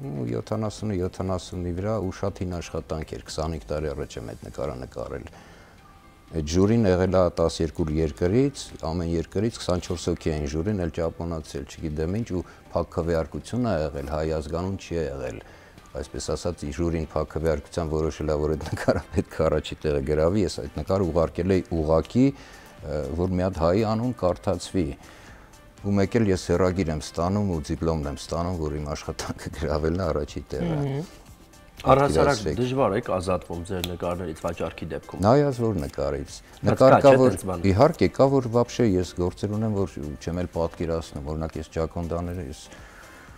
70-ի վրա ու շատ հին աշխատանք էր, 25 տարի առաջ եմ այդ նկարը նկարել։ Այդ ժյուրին եղել է 12 երկրից, ամեն երկրից 24 հոգի էին ժյուրին, էլ ճապոնացի, չգիտեմ ինչ, ու փակ քվեարկություն է եղել, հայ ազգանուն չի եղել։ Այսպես ասած, ժյուրին փակ քվեարկության որոշել է, որ այդ նկարը պետք է առաջի տեղը գրավի, ես այդ նկարը ուղարկել էի ուղղակի, որ մի հատ հայի անուն կարդացվի։ Ու մեկ էլ ես հեռագիր եմ ստանում ու դիպլոմն եմ ստանում, որ իմ աշխատանքը գրավելն է առաջի տեղը։ Առհասարակ դժվար է ազատվում ձեր նկարներից վաճառքի դեպքում։ Նայած որ նկարից։ Նկար կա, որ իհարկե կա, որ вообще ես գործեր ունեմ, որ չեմ էլ պատկերացնում, օրինակ ես Ջակոնդաները ես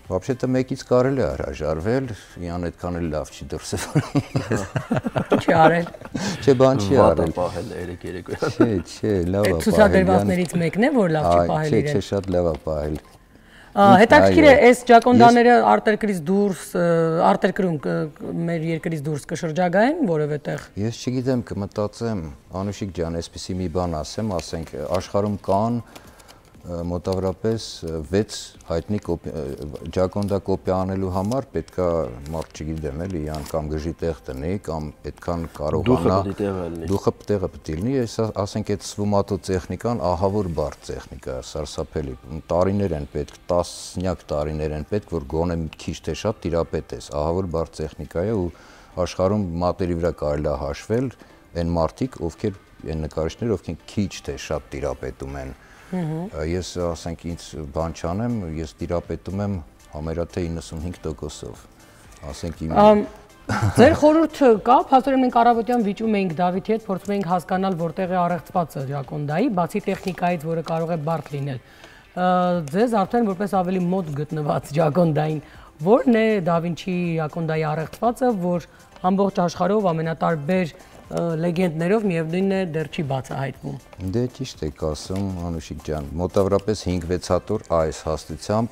Вообще-то մեկից կարելի է հրաժարվել, իան այդքան էլ լավ չի դրսևորում։ Չի արել։ Չէ, բան չի արել։ Վատը պահել երեկոյան։ Չէ, լավ է պահել։ Ցուցադրվածներից մեկն է, որ լավ չի պահել իրեն։ Չէ, շատ լավ է պահել։ Հետաքրքիր է, այս ջակոնդաները արտերկրից դուրս, արտերկրում մեր երկրից դուրս կշրջագային որևէ տեղ։ Ես չգիտեմ, կմտածեմ, Անուշիկ ջան, այսպեսի մի բան ասենք, աշխարհում կան մոտավորապես 6 հայտնի ջակոնդա կոպիա անելու համար պետքա մարդ չգիտեմ էլի անգամ գժի տեղ տնի կամ պետքան կարողանա դուխը տեղը պետք է լինի ես ասենք այդ սվումատո տեխնիկան ահավոր բարդ տեխնիկա է սարսափելի տարիներ են պետք տասնյակ տարիներ են պետք որ գոնե քիչ թե շատ տիրապետես ահավոր բարդ տեխնիկա է ու աշխարհում մատերի վրա կարելի է հաշվել այն մարդիկ ովքեր այն նկարիչներ ովքեր քիչ թե շատ տիրապետում են Ես ասենք ինձ բան չանեմ, ես տիրապետում եմ համարյա 95%-ով։ Ասենք իմ Ձեր խորհուրդը կա, փաստորեն մենք առավոտյան վիճում էինք Դավիթի հետ, փորձում էինք հասկանալ որտեղ է առեղծվածը ջակոնդայի, բացի տեխնիկայից, որը կարող է բարդ լինել։ Ձեզ արդեն որպես ավելի մոտ գտնված ջակոնդային, որն է Դա Վինչի ջակոնդայի առեղծվածը, որ ամբողջ աշխարհով ամենատարբեր լեգենդներով միևնույնն է դեռ չի բացահայտվում։ Դե ճիշտ եք ասում, Անուշիկ ջան, մոտավորապես 5-6 հատոր այս հաստությամբ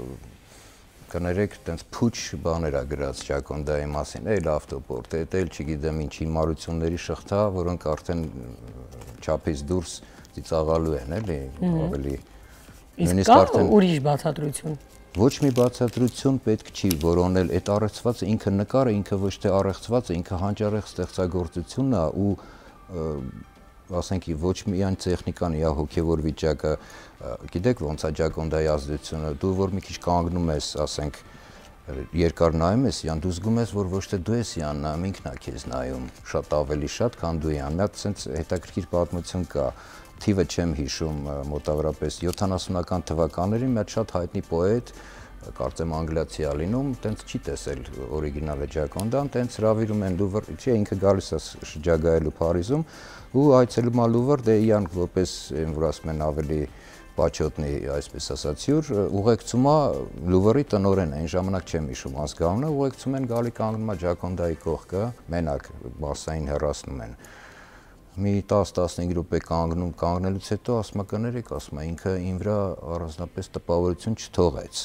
կներեք, տենց փուչ բաներ ա գրած ջակոնդայի մասին, այլ ավտոպորտ, այլ չգիտեմ ինչ հիմարությունների շղթա, որոնք արդեն չափից դուրս ծիծաղալու են, էլի, ավելի Իսկ կա ուրիշ բացատրություն։ Ոչ մի բացատրություն պետք չի որոնել այդ առեղծվածը ինքը նկարը ինքը ոչ թե առեղծվածը ինքը հանճարեղ ստեղծագործությունն է ու ասենք ոչ միայն տեխնիկան իա հոգևոր վիճակը գիտեք ոնց է ջակոնդայի ազդեցությունը դու որ մի քիչ կանգնում ես ասենք երկար նայում ես յան դու զգում ես որ ոչ թե դու ես յան նայում ինքն է քեզ նայում շատ ավելի շատ քան դու յան մի հատ sense հետաքրքիր պատմություն կա թիվը չեմ հիշում մոտավորապես 70-ական թվականներին մի հատ շատ հայտնի պոետ կարծեմ անգլիացի է լինում տենց չի տեսել օրիգինալը ջակոնդան տենց հրավիրում են Լուվր չի ինքը գալիս է շրջագայելու Փարիզում ու այցելում է Լուվր դե իրանք որպես որ ասում են ավելի պաչոտնի այսպես ասած հյուր ուղեկցում է Լուվրի տնօրեն այն ժամանակ չեմ հիշում ազգանունը ուղեկցում են գալի կանգնում է ջակոնդայի կողքը մենակ մասային հեռացնում են մի 10-15 րոպե կանգնելուց հետո ասում կներեք ասում ինքը իմ վրա առանձնապես տպավորություն չթողեց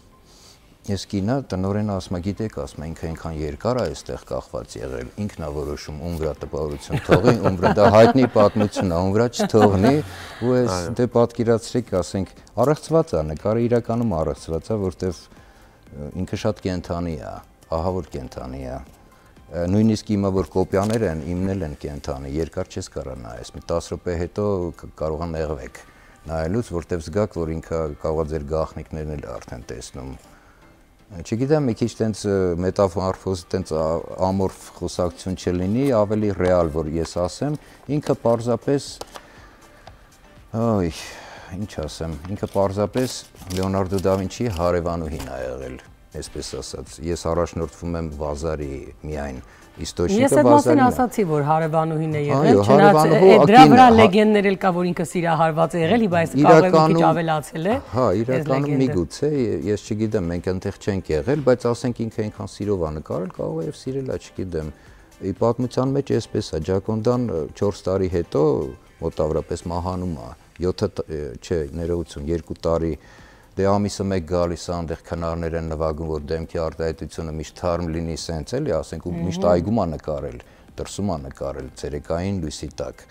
ես կինը տնօրենը ասում գիտեք ասում ինքը այնքան երկար է այստեղ կախված եղել ինքն է որոշում ում վրա տպավորություն թողի ում վրա դա հայտնի պատմություն է ում վրա չթողնի ու այս դե պատկերացրեք ասենք առեղծված է նկարը իրականում առեղծված է որտեվ ինքը շատ կենթանի է ահավոր կենթանի է նույնիսկ իմը որ կոպիաներ են իմնել են կենթանի երկար չես կարա նայես մի 10 րոպե հետո կարող է նեղվեք նայելուց որտեվ զգաք որ ինքը կարող է ձեր գաղտնիքներն էլ արդեն տեսնում չգիտեմ մի քիչ տենց մետամորֆոզ տենց ամորֆ խոսակցություն չլինի ավելի ռեալ որ ես ասեմ ինքը պարզապես այ ինչ ասեմ ինքը պարզապես Լեոնարդո դա Վինչի հարևանուհին է եղել այսպես ասած ես առաջնորդվում եմ Վազարի միայն Իստոչիկը Վազարին է։ Ես այդ ասացի որ հարևանուհին է եղել, չնայած դրա վրա լեգենդներ էլ կա որ ինքը սիրահարված է եղել, բայց կարող է մի քիչ ավելացել է։ Հա, իրականում միգուցե, ես չգիտեմ, մենք այնտեղ չենք եղել, բայց ասենք ինքը այնքան սիրով է նկարել, կարող է եւ սիրել է, չգիտեմ։ Ի պատմության մեջ էսպես է, Ջակոնդան 4 տարի հետո մոտավորապես մահանում է, 7 չէ, ներողություն, 2 տարի Դե ամիսը մեկ գալիս է այնտեղ քնարներ են նվագում որ դեմքի արտահայտությունը միշտ թարմ լինի սենց էլի ասենք ու միշտ այգում է նկարել դրսում է նկարել ցերեկային լույսի տակ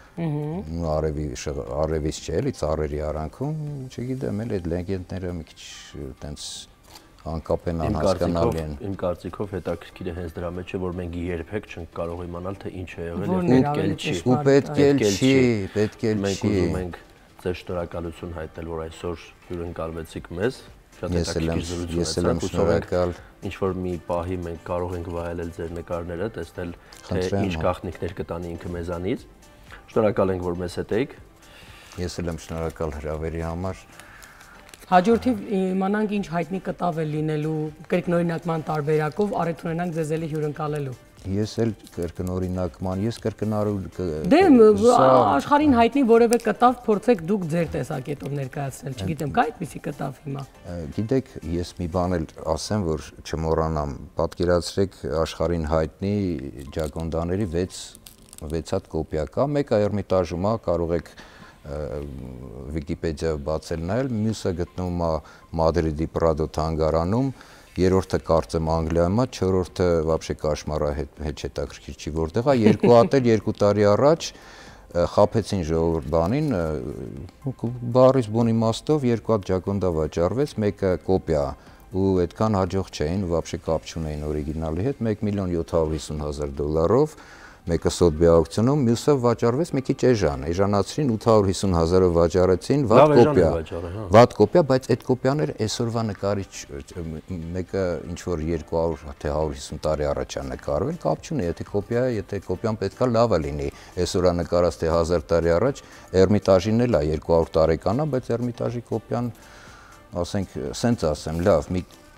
արևից չէ էլի ծառերի արանքում չգիտեմ էլի այդ լեգենդները մի քիչ տենց անկապ են անհասկանալի են իմ կարծիքով հետաքրքիր է հենց դրա մեջ է որ մենք երբեք չենք կարող իմանալ թե ինչ է եղել ու պետք էլ չի մենք ուզում ենք ձեր շնորհակալություն հայտնել որ այսօր հյուրընկալվեցիք մեզ շատ հետաքրքիր զրույց ունեցանք ինչ որ մի պահի մենք կարող ենք վայելել ձեր նկարները տեսնել թե ինչ գաղտնիքներ կտանի ինքը մեզանից շնորհակալ ենք որ մեզ հետ եք ես էլ եմ շնորհակալ հրավերի համար հաջորդիվ իմանանք ինչ հայտնի կտավ է լինելու կրկնօրինակման տարբերակով առիթ ունենանք ձեզ էլի հյուրընկալելու Ես էլ կրկնօրինակման, ես կրկնարու Դե աշխարհին հայտնի որևէ կտավ փորձեք դուք ձեր տեսակետով ներկայացնել, չգիտեմ, կա այդպիսի կտավ հիմա։ Գիտեք, ես մի բան էլ ասեմ, որ չմոռանամ, պատկերացրեք աշխարհին հայտնի ջակոնդաների 6 հատ կոպիա կա, մեկը Էրմիտաժում է, կարող եք Վիկիպեդիա բացել նայել, մյուսը գտնվում է Մադրիդի Պրադո թանգարանում, երրորդը կարծեմ Անգլիայում է, չորրորդը вообще կաշմարա հետ հետաքրքիր չի որտեղ է, երկու հատ էլ 2 տարի առաջ խաբեցին ժողովուրդ բանին, բարից բուն իմաստով 2 հատ ջակոնդա վաճառվեց, մեկը կոպիա ու այդքան հաջող չէին, вообще կապ չունեին օրիգինալի հետ, 1,750,000 դոլարով, մեկը Սոթբի աուկցիոնում, մյուսը վաճառվեց մի քիչ էժան, էժանացրին 850,000-ով վաճառեցին, վատ կոպիա, բայց այդ կոպիաները այսօրվա նկարիչ մեկը ինչ որ 200 թե 150 տարի առաջ է նկարվել, կապ չունի, եթե կոպիան պետքա լավը լինի, այսօրվա նկարած թե 1000 տարի առաջ, Էրմիտաժին էլ է 200 տարեկան է, բայց Էրմիտաժի կոպիան, ասենք, սենց ասեմ, լավ,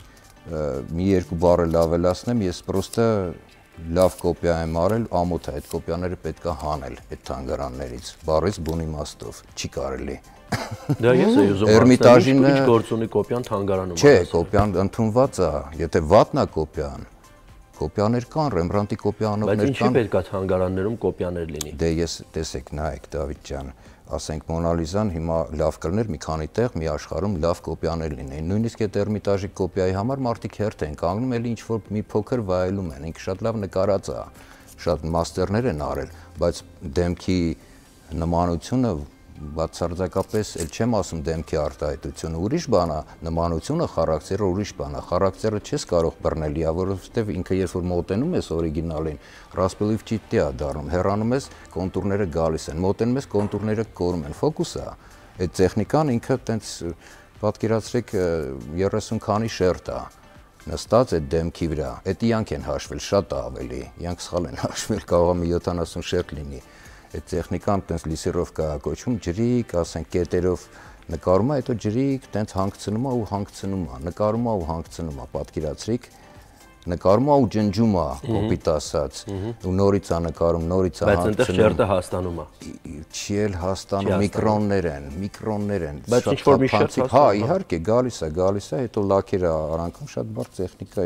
մի երկու բառը լավելացնեմ, ես պրոստը լավ կոպիա եմ արել, ամոթ է, այդ կոպիաները պետքա հանել այդ թանգարաններից, բառից բուն իմաստով, չի կարելի։ Դա ես էի ուզում ասել, ինչ գործ ունի կոպիան թանգարանում։ Չէ, կոպիան ընդունված է, եթե վատնա կոպիաներ կան, Ռեմբրանտի կոպիա անողներ կան։ Բայց ինչի պետքա թանգարաններում կոպիաներ լինի։ Դե ես տեսեք, նայեք, Դավիթ ջան, ասենք Մոնալիզան հիմա լավ կլներ մի քանի տեղ մի աշխարհում լավ կոպիաներ լինեն։ Նույնիսկ այդ Էրմիտաժի կոպիայի համար մարդիկ հերթ են կանգնում, էլի ինչ որ մի փոքր վայելում են, ինքը շատ լավ նկարած է, շատ մաստերներ են արել, բայց դեմքի նմանությունը բացարձակապես էլ չեմ ասում դեմքի արտահայտությունը, ուրիշ բան է, նմանությունը խարակտերը ուրիշ բան է, խարակտերը չես կարող բռնել, որովհետև ինքը երբ որ մոտենում ես օրիգինալին, ռասպելիվ ճիտտի է դառնում, հեռանում ես կոնտուրները գալիս են, մոտենում ես կոնտուրները կորում են, ֆոկուս է, այդ տեխնիկան ինքը տենց պատկերացրեք 30 քանի շերտ է, նստած այդ դեմքի վրա, այդ իրանք են հաշվել, շատ ավելի, իրանք սխալ են հաշվել, կարող է 70 շերտ լինի։ Այդ տեխնիկան տենց լիսիրովկա կոչվում, ջրիկ, ասենք կետերով նկարում է, հետո ջրիկ տենց հանգցնում է ու հանգցնում է, նկարում է ու հանգցնում է, պատկերացրիք, նկարում է ու ջնջում է, կոպիտ ասած, ու նորից է նկարում, նորից է հանգցնում։ Բայց այնտեղ շերտը հաստանում է։ Չի էլ հաստանում, միկրոններ են։ Բայց ինչ որ մի շերտ հաստանում։ Հա, իհարկե, գալիս է, հետո լաքերը արանքում շատ բարդ տեխնիկա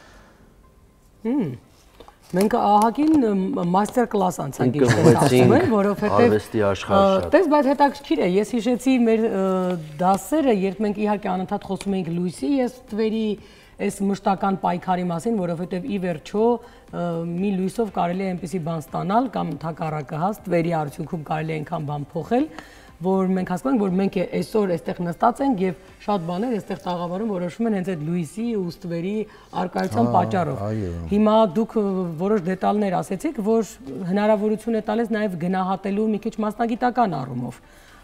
է։ Մենք ահագին մաստեր կլաս անցանք ինչպես ասում են, որովհետև արվեստի աշխարհ շատ։ Տես, բայց հետաքրքիր է, ես հիշեցի մեր դասերը, երբ մենք իհարկե անընդհատ խոսում էինք լույսի ես թվերի այս մշտական պայքարի մասին, որովհետև ի վերջո մի լույսով կարելի է այնպիսի բան ստանալ կամ ընդհակառակը հաստ թվերի արդյունքում կարելի է այնքան բան փոխել, որ մենք հասկանում ենք, որ մենք այսօր այստեղ նստած ենք եւ շատ բաներ այստեղ տաղավարում որոշվում են հենց այդ լույսի ու ստվերի արկայության պատճառով։ Հիմա դուք որոշ դետալներ ասեցիք, որ հնարավորություն է տալիս նաեւ գնահատելու մի քիչ մասնագիտական առումով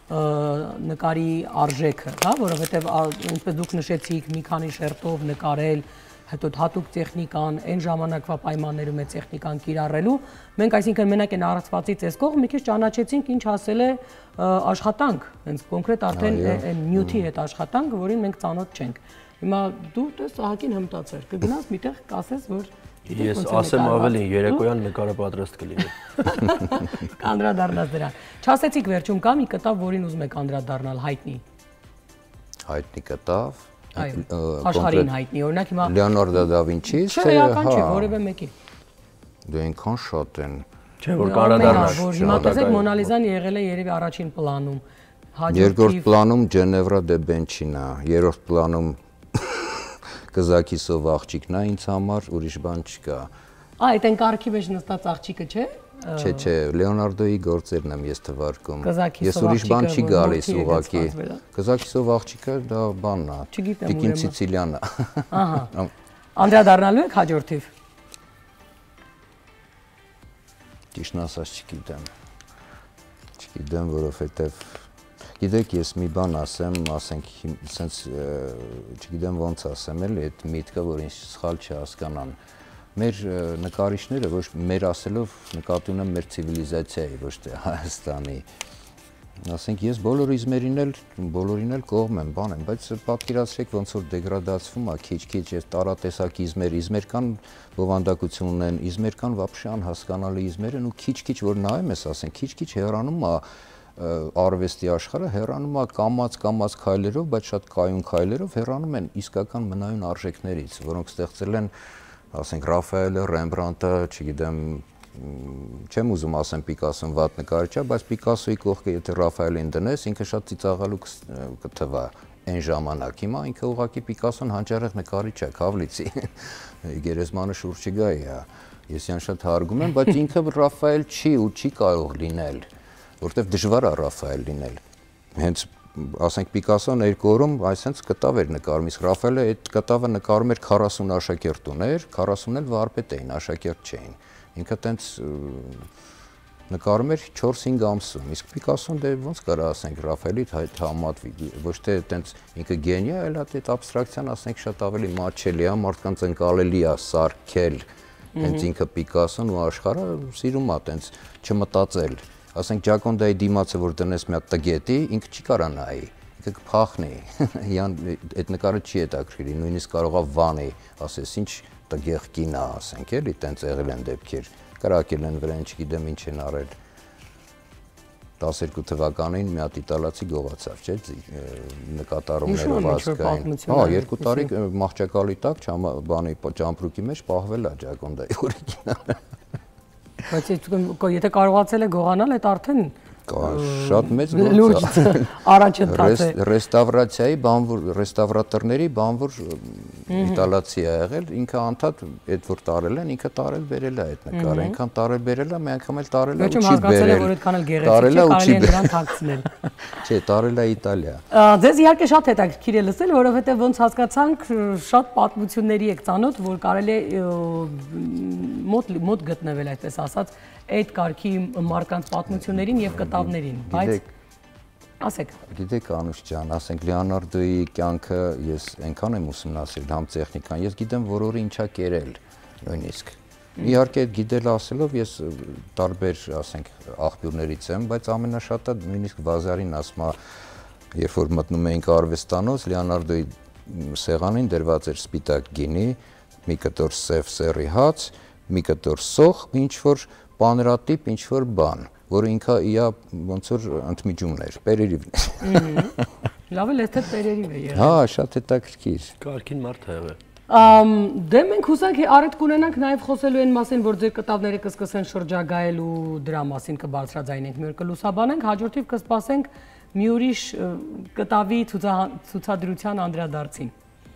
նկարի արժեքը, հա, որովհետեւ ինչպես դուք նշեցիք, մի քանի շերտով նկարել, հետո հատուկ տեխնիկան, այն ժամանակվա պայմաններում է տեխնիկան կիրառելու, մենք այսինքն մենակ այն առածվածի տեսքով մի քիչ ճանաչեցինք ինչ ասել է աշխատանք, հենց կոնկրետ արդեն այն նյութի հետ աշխատանք, որին մենք ծանոթ չենք։ Հիմա դու տես ահագին հմտացար, կգնաս միտեղ կասես, որ ես ասեմ ավելին, երեկոյան նկարապատրաստ կլինի։ Կանդրադառնաս դրան։ Չասեցիք վերջում կա մի կտավ, որին ուզում եք անդրադառնալ, հայտնի։ Հայտնի կտավ աշխարհին հայտնի, օրինակ հիմա Լեոնարդո դա Վինչից, չէ, էական չէ, որևէ մեկի։ Դու այնքան շատ են։ Չէ, որ անդրադառնաս։ Հիմա տեսեք Մոնալիզան եղել է երևի առաջին պլանում։ Երկրորդ պլանում Ջենևրա դե Բենչինա, երրորդ պլանում Կզակիսով աղջիկն է ինձ համար, ուրիշ բան չկա։ Այդ այն կարգի մեջ նստած աղջիկը չէ։ Չէ, Լեոնարդոյի գործերն եմ ես թվարկում։ Ես ուրիշ բան չի գալիս ուղակի։ Կզակիսով աղջիկը դա բանն է։ Տիկին Սիցիլիան է։ Ահա։ Անդրադառնալու եք հաջորդիվ։ Ճիշտն ասած չգիտեմ, որովհետև գիտեք, ես մի բան ասեմ, ասենք, սենց չգիտեմ ոնց ասեմ էլի, այդ միտքը, որ ինձ սխալ չհասկանան։ Մեր նկարիչները ոչ մեր ասելով նկատի ունեմ մեր ցիվիլիզացիայի, ոչ թե Հայաստանի ասենք ես բոլորին էլ կողմ եմ, բան եմ, բայց պատկերացրեք ոնց որ դեգրադացվում է քիչ-քիչ այս տարատեսակ իզմեր կան բովանդակություն ունեն, իզմեր կան вообще անհասկանալի իզմեր են ու քիչ-քիչ որ նայում ես, ասենք քիչ-քիչ հեռանում է արվեստի աշխարհը, հեռանում է կամած քայլերով, բայց շատ կայուն քայլերով հեռանում են իսկական մնայուն արժեքներից, որոնք ստեղծել են, ասենք Ռաֆայելը, Ռեմբրանտը, չգիտեմ չեմ ուզում ասեմ Պիկասոն վատ նկարիչ է, բայց Պիկասոյի կողքը եթե Ռաֆայելին դնես, ինքը շատ ծիծաղալու կթվա այն ժամանակ։ Հիմա ինքը ուղղակի Պիկասոն հանճարեղ նկարիչ է, Քավլիցի։ Գերեզմանը շուրջը գայի է։ Ես յան շատ հարգում եմ, բայց ինքը Ռաֆայել չի ու չի կարող լինել, որտեվ դժվար է Ռաֆայել լինել։ Հենց ասենք Պիկասոն երկու օրում այսպես կտավ էր նկարում, իսկ Ռաֆայելը այդ կտավը նկարում էր 40 աշակերտ ուներ, 40 էլ վարպետ էին, աշակերտ չէին։ Ինքը տենց նկարում էր 4-5 ամսում, իսկ Պիկասոն դե ոնց կարա ասենք Ռաֆայելի հետ համատվի, ոչ թե տենց ինքը գենի է, այլ այդ абստրակցիան ասենք շատ ավելի մատչելի է, մարդկանց ընկալելի է սարքել, հենց ինքը Պիկասոն ու աշխարհը սիրում է տենց չմտածել, ասենք Ջակոնդայի դիմացը որ դնես մի հատ տգետի, ինքը չի կարա նայի, ինքը կփախնի, այդ նկարը չի հետաքրքրի, նույնիսկ կարողա վանի, ասես ինչ տգեղ կին է, ասենք էլի, տենց եղել են դեպքեր, կրակել են վրան, չգիտեմ ինչ են արել։ 12 թվականին մի հատ իտալացի գողացավ, չէ՞, նկատառումներով ազգային։ Հա, 2 տարի մահճակալի տակ բանի ճամպրուկի մեջ պահվել է Ջակոնդայի օրիգինալը։ Բայց եթե կարողացել է գողանալ, այդ արդեն շատ մեծ գործ է։ Առաջընթաց է։ Ռեստավրացիայի բանվոր, ռեստավրատորների բանվոր իտալացի է եղել, ինքը անդադ այդ որ տարել են, ինքը տարել բերել է այդ նկարը, այնքան տարել բերել է, մի անգամ էլ տարել է ու չի բերել։ Որ այդքան էլ գեղեցիկ չէ, կարելի է նրան թաքցնել։ Չէ, տարել է Իտալիա։ Ձեզ իհարկե շատ հետաքրքիր է լսել, որովհետև ոնց հասկացանք, շատ պատմությունների եք ծանոթ, որ կարելի է մոտ գտնվել, այդպես ասած, այդ կարգի մարդկանց պատմություններին եւ կտավներին, բայց ասեք։ Գիտեք Անուշ ջան, ասենք Լեոնարդոյի կյանքը ես այնքան եմ ուսումնասիրել, համ տեխնիկան, ես գիտեմ որ օրը ինչա կերել, նույնիսկ։ Իհարկե գիտել ասելով ես տարբեր, ասենք, աղբյուրներից եմ, բայց ամենաշատը նույնիսկ Վազարին ասում է, երբ որ մտնում էինք արվեստանոց, Լեոնարդոյի սեղանին դրված էր սպիտակ գինի, մի կտոր սև սեռի հաց, մի կտոր սոխ, ինչ որ պաներատիպ ինչ-որ բան, որը ինքը իա ոնց որ ընդմիջումն էր, պերերիվն էր։ Լավ էլ եթե պերերիվ է եղել։ Հա, շատ հետաքրքիր։ Կարգին մարդ է եղել։ Դե մենք հուսանք առիթ կունենանք նաև խոսելու այն մասին, որ ձեր կտավները կսկսեն շրջագայել ու դրա մասին կբարձրաձայնենք, մի օր կլուսաբանենք, հաջորդիվ կսպասենք մի ուրիշ կտավի ցուցադրության անդրադարձին։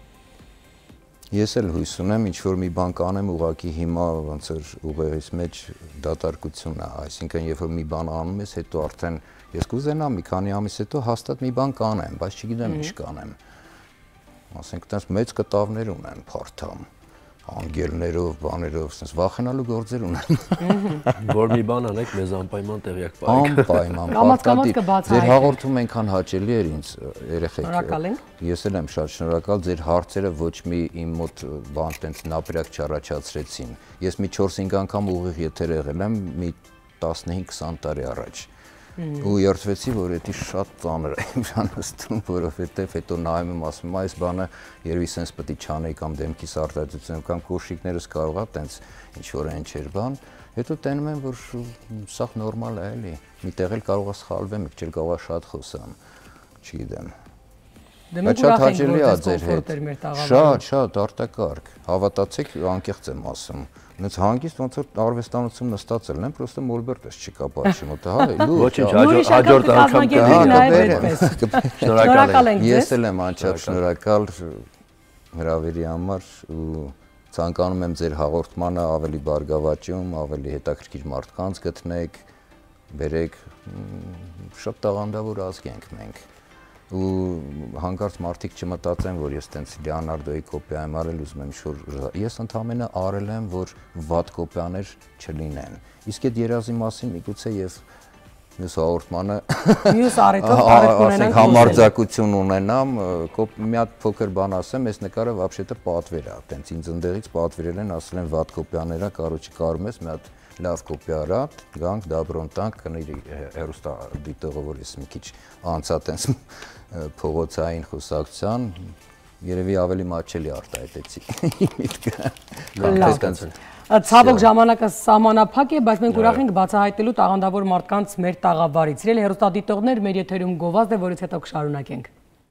Ես էլ հույս ունեմ, ինչ որ մի բան կանեմ, ուղղակի հիմա ոնց որ ուղեղիս մեջ դատարկություն է, այսինքն երբ որ մի բան անում ես, հետո արդեն ես կուզենամ մի քանի ամիս հետո հաստատ մի բան կանեմ, բայց չգիտեմ ինչ կանեմ։ Ասենք այդպես մեծ կտավներ ունեմ, փարթամ, անգելներով, բաներով, ասես վախենալու գործեր ունեմ։ Որ մի բան անեք, մեզ անպայման տեղյակ պահեք։ Անպայման, կամաց կբացահայտեք։ Ձեր հաղորդումը այնքան հաճելի էր ինձ, երեխեք։ Շնորհակալ ենք։ Ես էլ եմ շատ շնորհակալ, ձեր հարցերը ոչ մի իմ մոտ բան տենց նապրակ չառաջացրեցին։ Ես մի 4-5 անգամ ուղիղ եթեր եղել եմ մի 15-20 տարի առաջ։ Ու երթվեցի, որ դա շատ ծանր է իմ ժանստում, որովհետև հետո նայում եմ ասում եմ, այս բանը երևի սենց պետք է չանեի կամ դեմքիս արտադրություն կամ կոշիկներս կարողա տենց ինչ որ այնչեր բան, հետո տենում եմ, որ սա նորմալ է էլի, միտեղ էլ կարողա սխալվեմ, եք չել կարողա շատ խոսամ, չգիտեմ։ Դե շատ հաճելի է ձեր հետ։ Շատ արտակարգ, հավատացեք, անկեղծ եմ ասում։ Նենց հանգիստ ոնց որ արվեստանոցում նստածելն եմ, պրոստը Մոլբերտս չկա բաչի մոտը, հա, Ոչինչ, հաջորդ անգամ Շնորհակալ ենք ձեզ։ Ես էլ եմ անչափ շնորհակալ հրավերի համար ու ցանկանում եմ ձեր հաղորդմանը ավելի բարգավաճում, ավելի հետաքրքիր մարդկանց գտնեք, բերեք, շատ տաղանդավոր ազգ ենք մենք։ Ու հանկարծ մարդիկ չմտածեն, որ ես տենց Լեոնարդոյի կոպիա եմ արել, ուզում եմ ինչ-որ ես ընդհանրապես արել եմ, որ վատ կոպիաներ չլինեն։ Իսկ այդ երազի մասին միգուցե եւ մյուս հաղորդմանը մյուս առիթով կունենանք համարձակություն ունենամ, մի հատ փոքր բան ասեմ, այս նկարը вообще-то պատվեր է, տենց ինձ ընդեղից պատվիրել են, ասել են վատ կոպիաներ է, կարոջի կարում ես մի հատ լավ կոպի արա, գանք դաբրոն տանք, կների հերոստա դիտողը, որ ես մի քիչ անցա տենց փողոցային խոսակցության, երևի ավելի մատչելի արտահայտեցի միտքը։ Ցավոք ժամանակը սահմանափակ է, բայց մենք ուրախ ենք բացահայտելու տաղանդավոր մարդկանց մեր տաղավարից։ Սիրելի հեռուստադիտողներ, մեր եթերում գովազդ է, որից հետո կշարունակենք։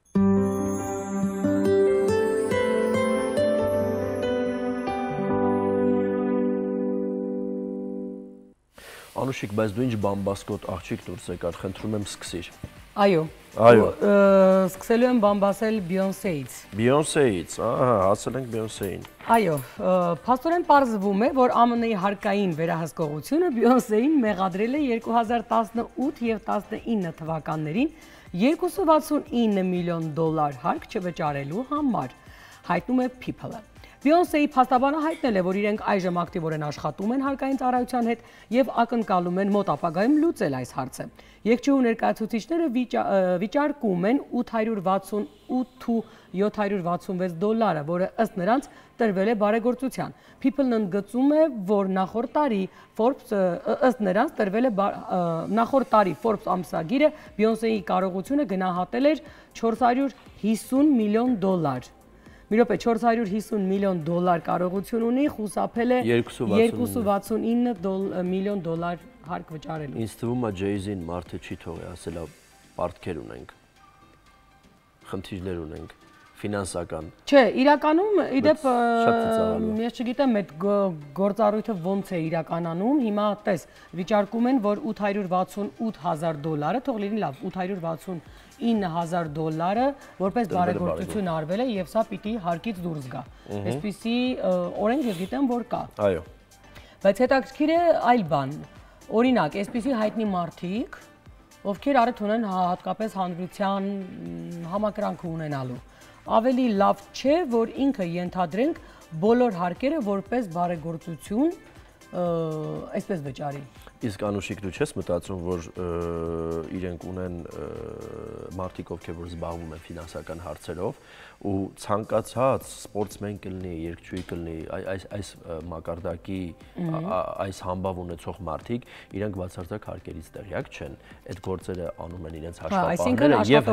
Անուշիկ, բայց դու ինչ բամբասկոտ աղջիկ դուրս եկար, խնդրում եմ սկսիր։ Այո։ Այո։ Սկսելու եմ բամբասել Բիոնսեից։ Բիոնսեից, հասել ենք Բիոնսեին։ Այո, փաստորեն պարզվում է, որ ԱՄՆ-ի հարկային վերահսկողությունը Բիոնսեին մեղադրել է 2018 եւ 19 թվականներին $269 միլիոն հարկ չվճարելու համար, հայտնում է People-ը։ Բիոնսեի փաստաբանը հայտնել է, որ իրենք այժմ ակտիվորեն աշխատում են հարկային ծառայության հետ եւ ակնկալում են մոտ ապագայում լուծել այս հարցը։ Երկչուհու ներկայացուցիչները վիճարկում են $868,766, որը ըստ նրանց տրվել է բարեգործության։ People-ն ընդգծում է, որ նախորդ տարի Forbes ամսագիրը Բիոնսեի կարողությունը գնահատել էր $450 միլիոն։ Մի րոպե, $450 միլիոն կարողություն ունի, խուսափել է $269 միլիոն հարկ վճարելու։ Ինձ թվում է Jay-Z-ին մարդը չի թողի, ասելա պարտքեր ունենք, խնդիրներ ունենք, ֆինանսական։ Չէ, իրականում, իդեպ, ես չգիտեմ այդ գործառույթը ոնց է իրականանում, հիմա տես, վիճարկում են, որ $868,000, թող լինի լավ, $869,000 որպես բարեգործություն արվել է եւ սա պիտի հարկից դուրս գա։ Այսպիսի օրենք ես գիտեմ, որ կա։ Այո։ Բայց հետաքրքիր է այլ բան։ Օրինակ, այսպիսի հայտնի մարդիկ, ովքեր արդ ունեն հատկապես հանրության համակրանք ունենալու, ավելի լավ չէ, որ ինքը ենթադրենք բոլոր հարկերը որպես բարեգործություն այսպես վճարի։ Իսկ Անուշիկ, դու չես մտածում, որ իրենք ունեն մարդիկ, ովքեր որ զբաղվում են ֆինանսական հարցերով ու ցանկացած սպորտսմեն կլինի, երգչուհի կլինի, այս մակարդակի այս համբավ ունեցող մարդիկ, իրենք բացարձակ հարկերից տեղյակ չեն, այդ գործերը անում են իրենց աշխատողները եւ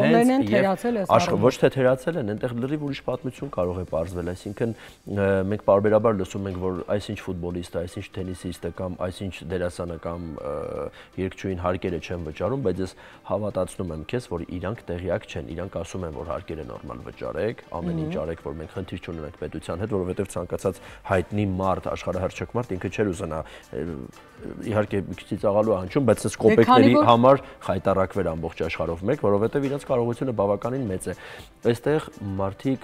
հենց ոչ թե թերացել են, այնտեղ լրիվ ուրիշ պատմություն կարող է պարզվել, այսինքն մենք պարբերաբար լսում ենք, որ այսինչ ֆուտբոլիստը, այսինչ թենիսիստը կամ այսինչ դերասանը կամ երգչուհին հարկերը չեն վճարում, բայց ես հավատացնում եմ քեզ, որ իրանք տեղյակ չեն, իրանք ասում են, որ հարկերը նորմալ վճարեք, ամեն ինչ արեք, որ մենք խնդիր չունենք պետության հետ, որովհետև ցանկացած հայտնի մարդ, աշխարհահռչակ մարդ ինքը չէր ուզենա իհարկե մի քիչ ծիծաղալու անջում, բայց այս կոպեկների համար խայտարակվել ամբողջ աշխարհով մեկ, որովհետև իրենց կարողությունը բավականին մեծ է։ Այստեղ մարդիկ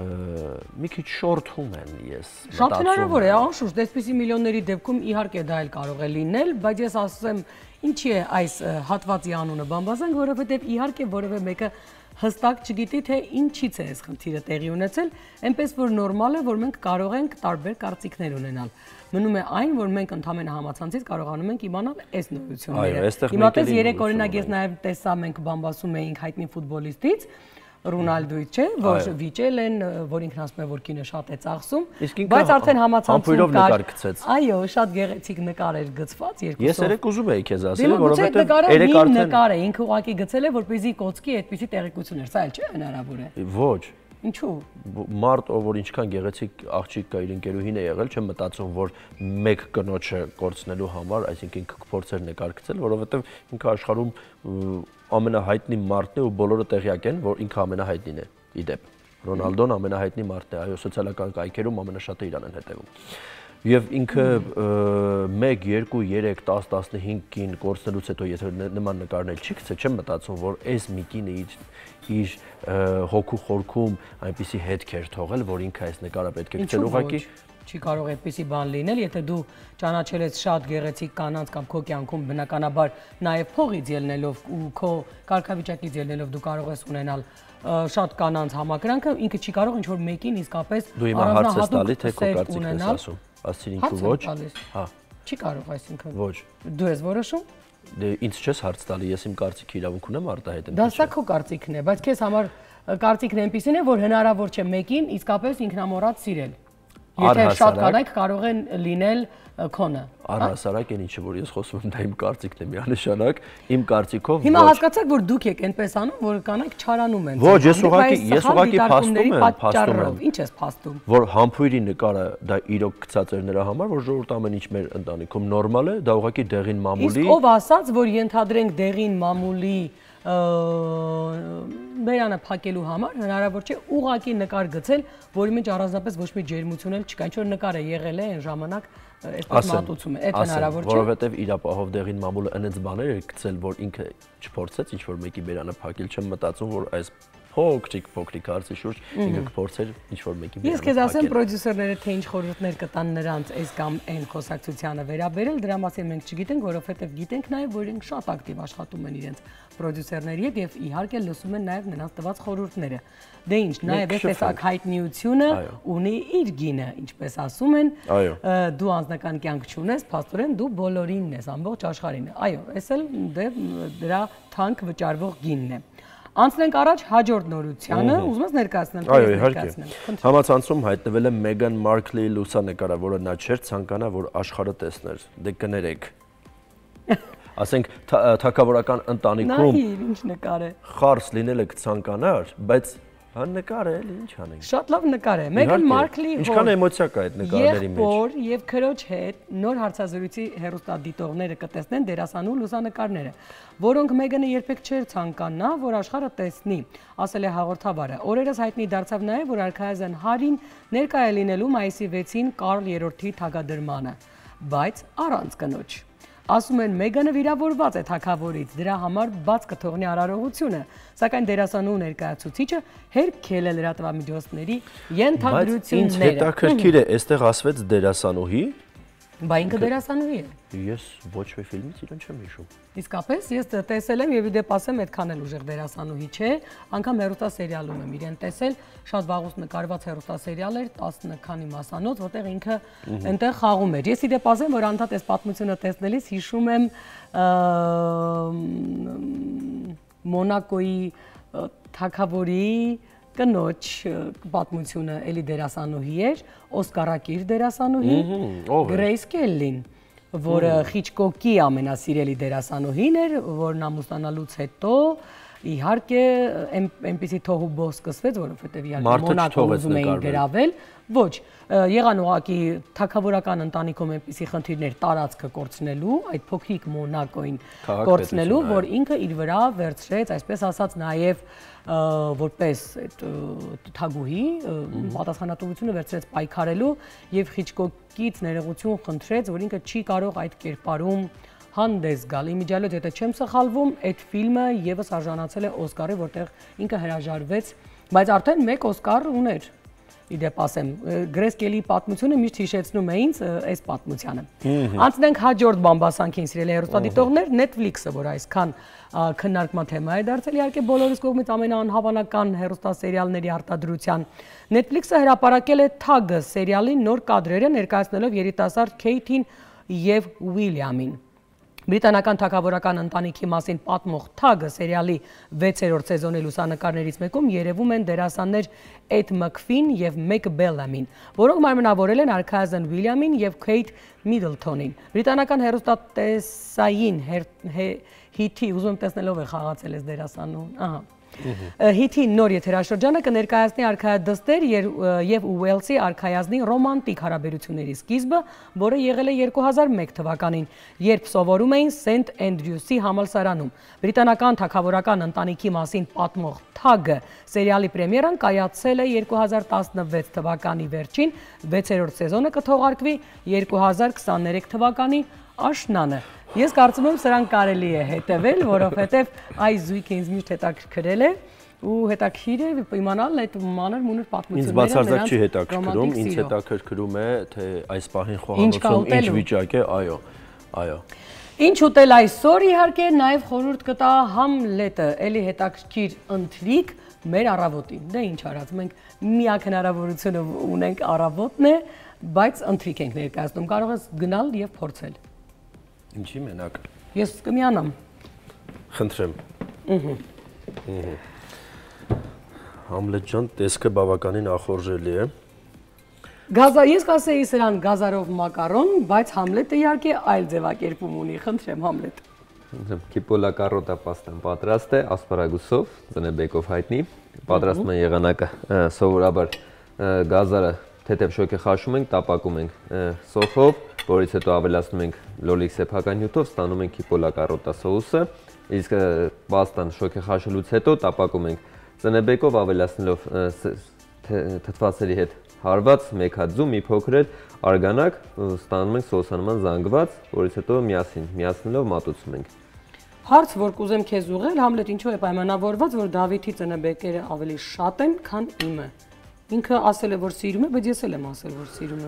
մի քիչ շորթում են, ես մտածում եմ։ Շատ հնարավոր է, անշուշտ, այսպիսի միլիոնների դեպքում իհարկե դա էլ կարող է լինել, բայց ես ասում եմ, ինչի է այս հատվածի անունը բամբասանք, որովհետև իհարկե որևէ մեկը հստակ չգիտի, թե ինչից է այս խնդիրը տեղի ունեցել, այնպես որ նորմալ է, որ մենք կարող ենք տարբեր կարծիքներ ունենալ։ Մնում է այն, որ մենք ընդհանրապես համացանցից կարողանում ենք իմանալ այս նորությունները։ Հիմա տես երեք օրինակ ես նաև տեսա, մենք բամբասում էինք հայտնի ֆուտբոլիստից, Ռոնալդոից, չէ, որ վիճել են, որ ինքն ասում է, որ կինը շատ է ծախսում, բայց արդեն համացանցում կար։ Այո, շատ գեղեցիկ նկար էր գծված երկուսով։ Ես երեք ուզում էի քեզ ասել, որովհետև երեք արդեն նկար է, ինքը ուղղակի գծել է, որպեսզի կոծկի այդպիսի տեղեկություններ, սա էլ չէ հնարավոր է։ Ոչ։ Ինչու։ Մարդ, ով որ ինչքան գեղեցիկ աղջիկ կա իր ընկերուհին է եղել, չեմ մտածում, որ մեկ կնոջը կորցնելու համար, այսինքն ինքը կփորձեր նկարգծել, որովհետև ինքը աշխարհում ամենահայտնի մարդն է ու բոլորը տեղյակ են, որ ինքը ամենահայտնին է, իդեպ։ Ռոնալդոն ամենահայտնի մարդն է, այո, սոցիալական կայքերում ամենաշատը իրան են հետևում։ Եվ ինքը 1, 2, 3, 10, 15 կին կորցնելուց հետո եթե նման նկարներ չի գցել, չեմ մտածում, որ այս մի կինը իր հոգու խորքում այնպիսի հետքեր թողել, որ ինքը այս նկարը պետք է գցել ուղղակի չի կարող այդպիսի բան լինել, եթե դու ճանաչել ես շատ գեղեցիկ կանանց կամ քո կյանքում բնականաբար նաև փողից ելնելով ու քո կարգավիճակից ելնելով դու կարող ես ունենալ շատ կանանց համակրանքը, ինքը չի կարող ինչ-որ մեկին իսկապես դու հիմա հարց ես տալի, թե քո կարծիքն ես ասում, ասցին ինքը ոչ, հա, չի կարող այսինքն։ Ոչ։ Դու ես որոշում։ Դե ինձ չես հարց տալի, ես իմ կարծիքի իրավունք ունեմ արտահայտեմ։ Դա սա քո կարծիքն է, բայց քեզ համար կարծիքն այնպեսին է, որ հնարավոր չէ մեկին իսկապես ինքնամոռաց սիրել։ Եթե շատ կանայք կարող են լինել քոնը։ Առհասարակ այն ինչը որ ես խոսում եմ դա իմ կարծիքն է միանշանակ, իմ կարծիքով ոչ։ Հիմա հասկացաք որ դուք եք այնպես անում, որ կանայք չարանում են։ Ոչ, ես ուղղակի փաստում եմ։ Ինչ ես փաստում։ Որ համբույրի նկարը դա իրոք գցած էր նրա համար, որ ժողովուրդ ամեն ինչ մեր ընտանիքում նորմալ է, դա ուղղակի դեղին մամուլի։ Իսկ ով ասաց, որ ենթադրենք դեղին մամուլի բերանը փակելու համար հնարավոր չէ ուղղակի նկար գցել, որի մեջ առանձնապես ոչ մի ջերմություն էլ չկա, ինչ որ նկարը եղել է այն ժամանակ այսպես մատուցում է, այդ հնարավոր չէ։ Որովհետև իր ապահով դեղին մամուլը այնց բաներ էր գցել, որ ինքը չփորձեց ինչ որ մեկի բերանը փակել, չեմ մտածում, որ այս փոքրիկ հարցի շուրջ ինքը կփորձեր ինչ որ մեկի բերանը։ Ես քեզ ասեմ պրոդյուսերները թե ինչ խորհուրդներ կտան նրանց այս կամ այն խոսակցությանը վերաբերել, դրա մասին մենք չգիտենք, որովհետև գիտենք նաև, որ իրենք շատ ակտիվ աշխատում են իրենց պրոդյուսերների հետ եւ իհարկե լսում են նաև նրանց տված խորհուրդները։ Դե ինչ, նաև այս տեսակ հայտնիությունը ունի իր գինը, ինչպես ասում են, դու անձնական կյանք չունես, փաստորեն դու բոլորինն ես, ամբողջ աշխարհին։ Այո, այս էլ դրա թանկ վճարվող գինն է։ Անցնենք առաջ հաջորդ նորությանը, ուզում ես ներկայացնեմ։ Այո, իհարկե։ Համացանցում հայտնվել է Մեգան Մարքլի լուսանկարը, որը նա չէր ցանկանա, որ աշխարհը տեսներ։ Դե կներեք։ Ասենք թագավորական ընտանիքում ինչ նկար է։ Խարս լինելը կցանկանար, բայց նկար է, ինչ անենք։ Շատ լավ նկար է։ Մեգան Մարքլի ինչքան էմոցիա կա այդ նկարների մեջ։ Եղբոր եւ քրոջ հետ նոր հարցազրույցի հեռուստադիտողները կտեսնեն դերասանու լուսանկարները, որոնք Մեգանը երբեք չէր ցանկանա, որ աշխարհը տեսնի, ասել է հաղորդավարը։ Օրերս հայտնի դարձավ նաեւ, որ արքայազն Հարին ներկա է լինելու մայիսի 6-ին Կարլ III-ի թագադրմանը, բայց առանց կնոջ։ Ասում են Մեգանը վիրավորված է թագավորից, դրա համար բաց կթողնի արարողությունը, սակայն դերասանու ներկայացուցիչը հերքել է լրատվամիջոցների ենթադրությունները։ Բայց ինձ հետաքրքիր է, այստեղ ասվեց դերասանուհի։ Բա ինքը դերասանուհի է։ Ես ոչ մի ֆիլմից իրեն չեմ հիշում։ Իսկապես ես տեսել եմ եւ իդեպ ասեմ այդքան էլ ուժեղ դերասանուհի չէ, անգամ հեռուստասերիալում եմ իրեն տեսել, շատ վաղուց նկարված հեռուստասերիալ էր 10 քանի մասանոց, որտեղ ինքը այնտեղ խաղում էր։ Ես իդեպ ասեմ, որ անդադ այս պատմությունը տեսնելիս հիշում եմ Մոնակոյի թագավորի կնոջ պատմությունը, էլի դերասանուհի էր, Օսկարակիր դերասանուհի, Գրեյս Կելլին, որը Խիչկոկի ամենասիրելի դերասանուհին էր, որն ամուսնանալուց հետո իհարկե այնպեսի թոհուբոհ սկսվեց, որովհետև իհարկե Մոնակո ուզում էին գրավել, ոչ, եղան ուղղակի թագավորական ընտանիքում այնպիսի խնդիրներ տարածքը կորցնելու, այդ փոքրիկ Մոնակոին կորցնելու, որ ինքը իր վրա վերցրեց, այսպես ասած, նաև որպես այդ թագուհի պատասխանատվությունը վերցրեց պայքարելու եւ Խիչկոկից ներողություն խնդրեց, որ ինքը չի կարող այդ կերպարում հանդես գալ։ Իմիջիալոց եթե չեմ սխալվում, այդ ֆիլմը եւս արժանացել է Օսկարի, որտեղ ինքը հրաժարվեց, բայց արդեն 1 Օսկար ուներ։ Իդեպ ասեմ, Գրեյս Կելլիի պատմությունը միշտ հիշեցնում է ինձ այս պատմությանը։ Անցնենք հաջորդ բամբասանքին, սիրելի հեռուստադիտողներ, Netflix-ը, որ այսքան քննարկման թեմա է դարձել, իհարկե բոլորիս կողմից ամենաանհավանական հեռուստասերիալների արտադրության։ Netflix-ը հրապարակել է Թագը սերիալի նոր կադրերը, ներկայացնելով երիտասարդ Քեյթին եւ Ուիլյամին։ Բրիտանական թագավորական ընտանիքի մասին պատմող Թագը սերիալի 6-րդ սեզոնի լուսանկարներից մեկում երևում են դերասաններ Էդ Մքֆին եւ Մեկ Բելլամին, որոնք մարմնավորել են արքայազն Ուիլյամին եւ Քեյթ Միդլթոնին։ Բրիտանական հեռուստատեսային հիթի, ուզում եմ տեսնելով է խաղացել այս դերասանուն, հիթի նոր եթերաշրջանը կներկայացնի արքայադստեր եւ Ուելսի արքայազնի ռոմանտիկ հարաբերությունների սկիզբը, որը եղել է 2001 թվականին, երբ սովորում էին Սենթ Էնդրյուսի համալսարանում։ Բրիտանական թագավորական ընտանիքի մասին պատմող Թագը սերիալի պրեմիերան կայացել է 2016 թվականի վերջին, 6-րդ սեզոնը կթողարկվի 2023 թվականի աշնանը։ Ես կարծում եմ սրան կարելի է հետևել, որովհետև այս զույգը ինձ միշտ հետաքրքրել է ու հետաքրքիր է իմանալ այդ մանր մունր պատմությունները։ Ինձ բացարձակ չի հետաքրքրում, ինձ հետաքրքրում է թե այս պահին խոհանոցում ինչ վիճակ է, այո։ Ինչ ուտել այսօր իհարկե նաև խորհուրդ կտա Համլետը, էլի հետաքրքիր ընթրիք մեր առավոտին։ Դե ինչ արած, մենք միակ հնարավորությունը ունենք առավոտն է, բայց ընթրիք ենք ներկայացնում, կարող ես գնալ եւ փորձել։ Ինչի մենակ։ Ես կմիանամ։ Խնդրեմ։ Համլետ ջան, տեսքը բավականին ախորժելի է։ Ես կասեի սրան գազարով մակարոն, բայց Համլետը իհարկե այլ ձևակերպում ունի, խնդրեմ Համլետ։ Կիպոլա կարոտա պաստան պատրաստ է ասպարագուսով, ծնեբեկով հայտնի։ Պատրաստում են եղանակը սովորաբար գազարը թեթև շոգ է խաշում ենք, տապակում ենք սոխով, որից հետո ավելացնում ենք լոլիկ սեփական նյութով, ստանում ենք կիպոլա կարոտա սոուսը, իսկ պաստան շոգ է խաշելուց հետո տապակում ենք ծնեբեկով, ավելացնելով թթվածերի հետ հարված, մեկ հատ ձու, մի փոքր էլ արգանակ, ստանում ենք սոուսանման զանգված, որից հետո միացնելով մատուցում ենք։ Հարց, որ կուզեմ քեզ ուղղել, Համլետ, ինչու է պայմանավորված, որ Դավիթի ծնեբեկերը ավելի շատ են, քան իմը։ Ինքը ասել է, որ սիրում է, բայց ես էլ եմ ասել, որ սիրում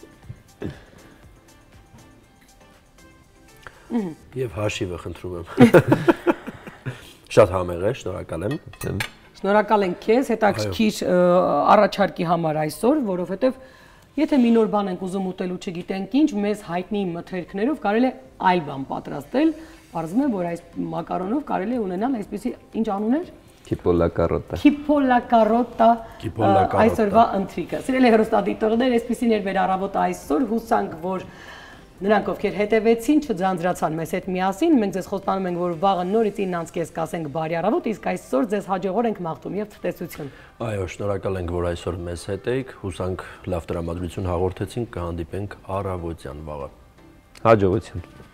եմ։ Եվ հաշիվը խնդրում եմ։ Շատ համեղ է, շնորհակալ եմ։ Շնորհակալ ենք քեզ, հետաքրքիր առաջարկի համար այսօր, որովհետև եթե մի նոր բան ենք ուզում ուտել ու չգիտենք ինչ, մեզ հայտնի մթերքներով կարելի է այլ բան պատրաստել, պարզվում է, որ այս մակարոնով կարելի է ունենալ այսպիսի ինչ անուններ։ Կիպոլա կարոտա։ Կիպոլա կարոտա այսօրվա ընթրիկը։ Սիրելի հեռուստադիտողներ, այսպիսին էր մեր առավոտը այսօր, հուսանք, որ նրանք ովքեր հետևեցին, չձանձրացան մեզ հետ միասին, մենք ձեզ խոստանում ենք, որ վաղը նորից 9:30 կասենք բարի առավոտ, իսկ այսօր ձեզ հաջողորդ ենք մաղթում եւ ցտեսություն։ Այո, շնորհակալ ենք, որ այսօր մեզ հետ եք, հուսանք լավ տրամադրություն հաղորդեցինք, կհանդիպենք առավոտյան վաղը։ Հաջողություն։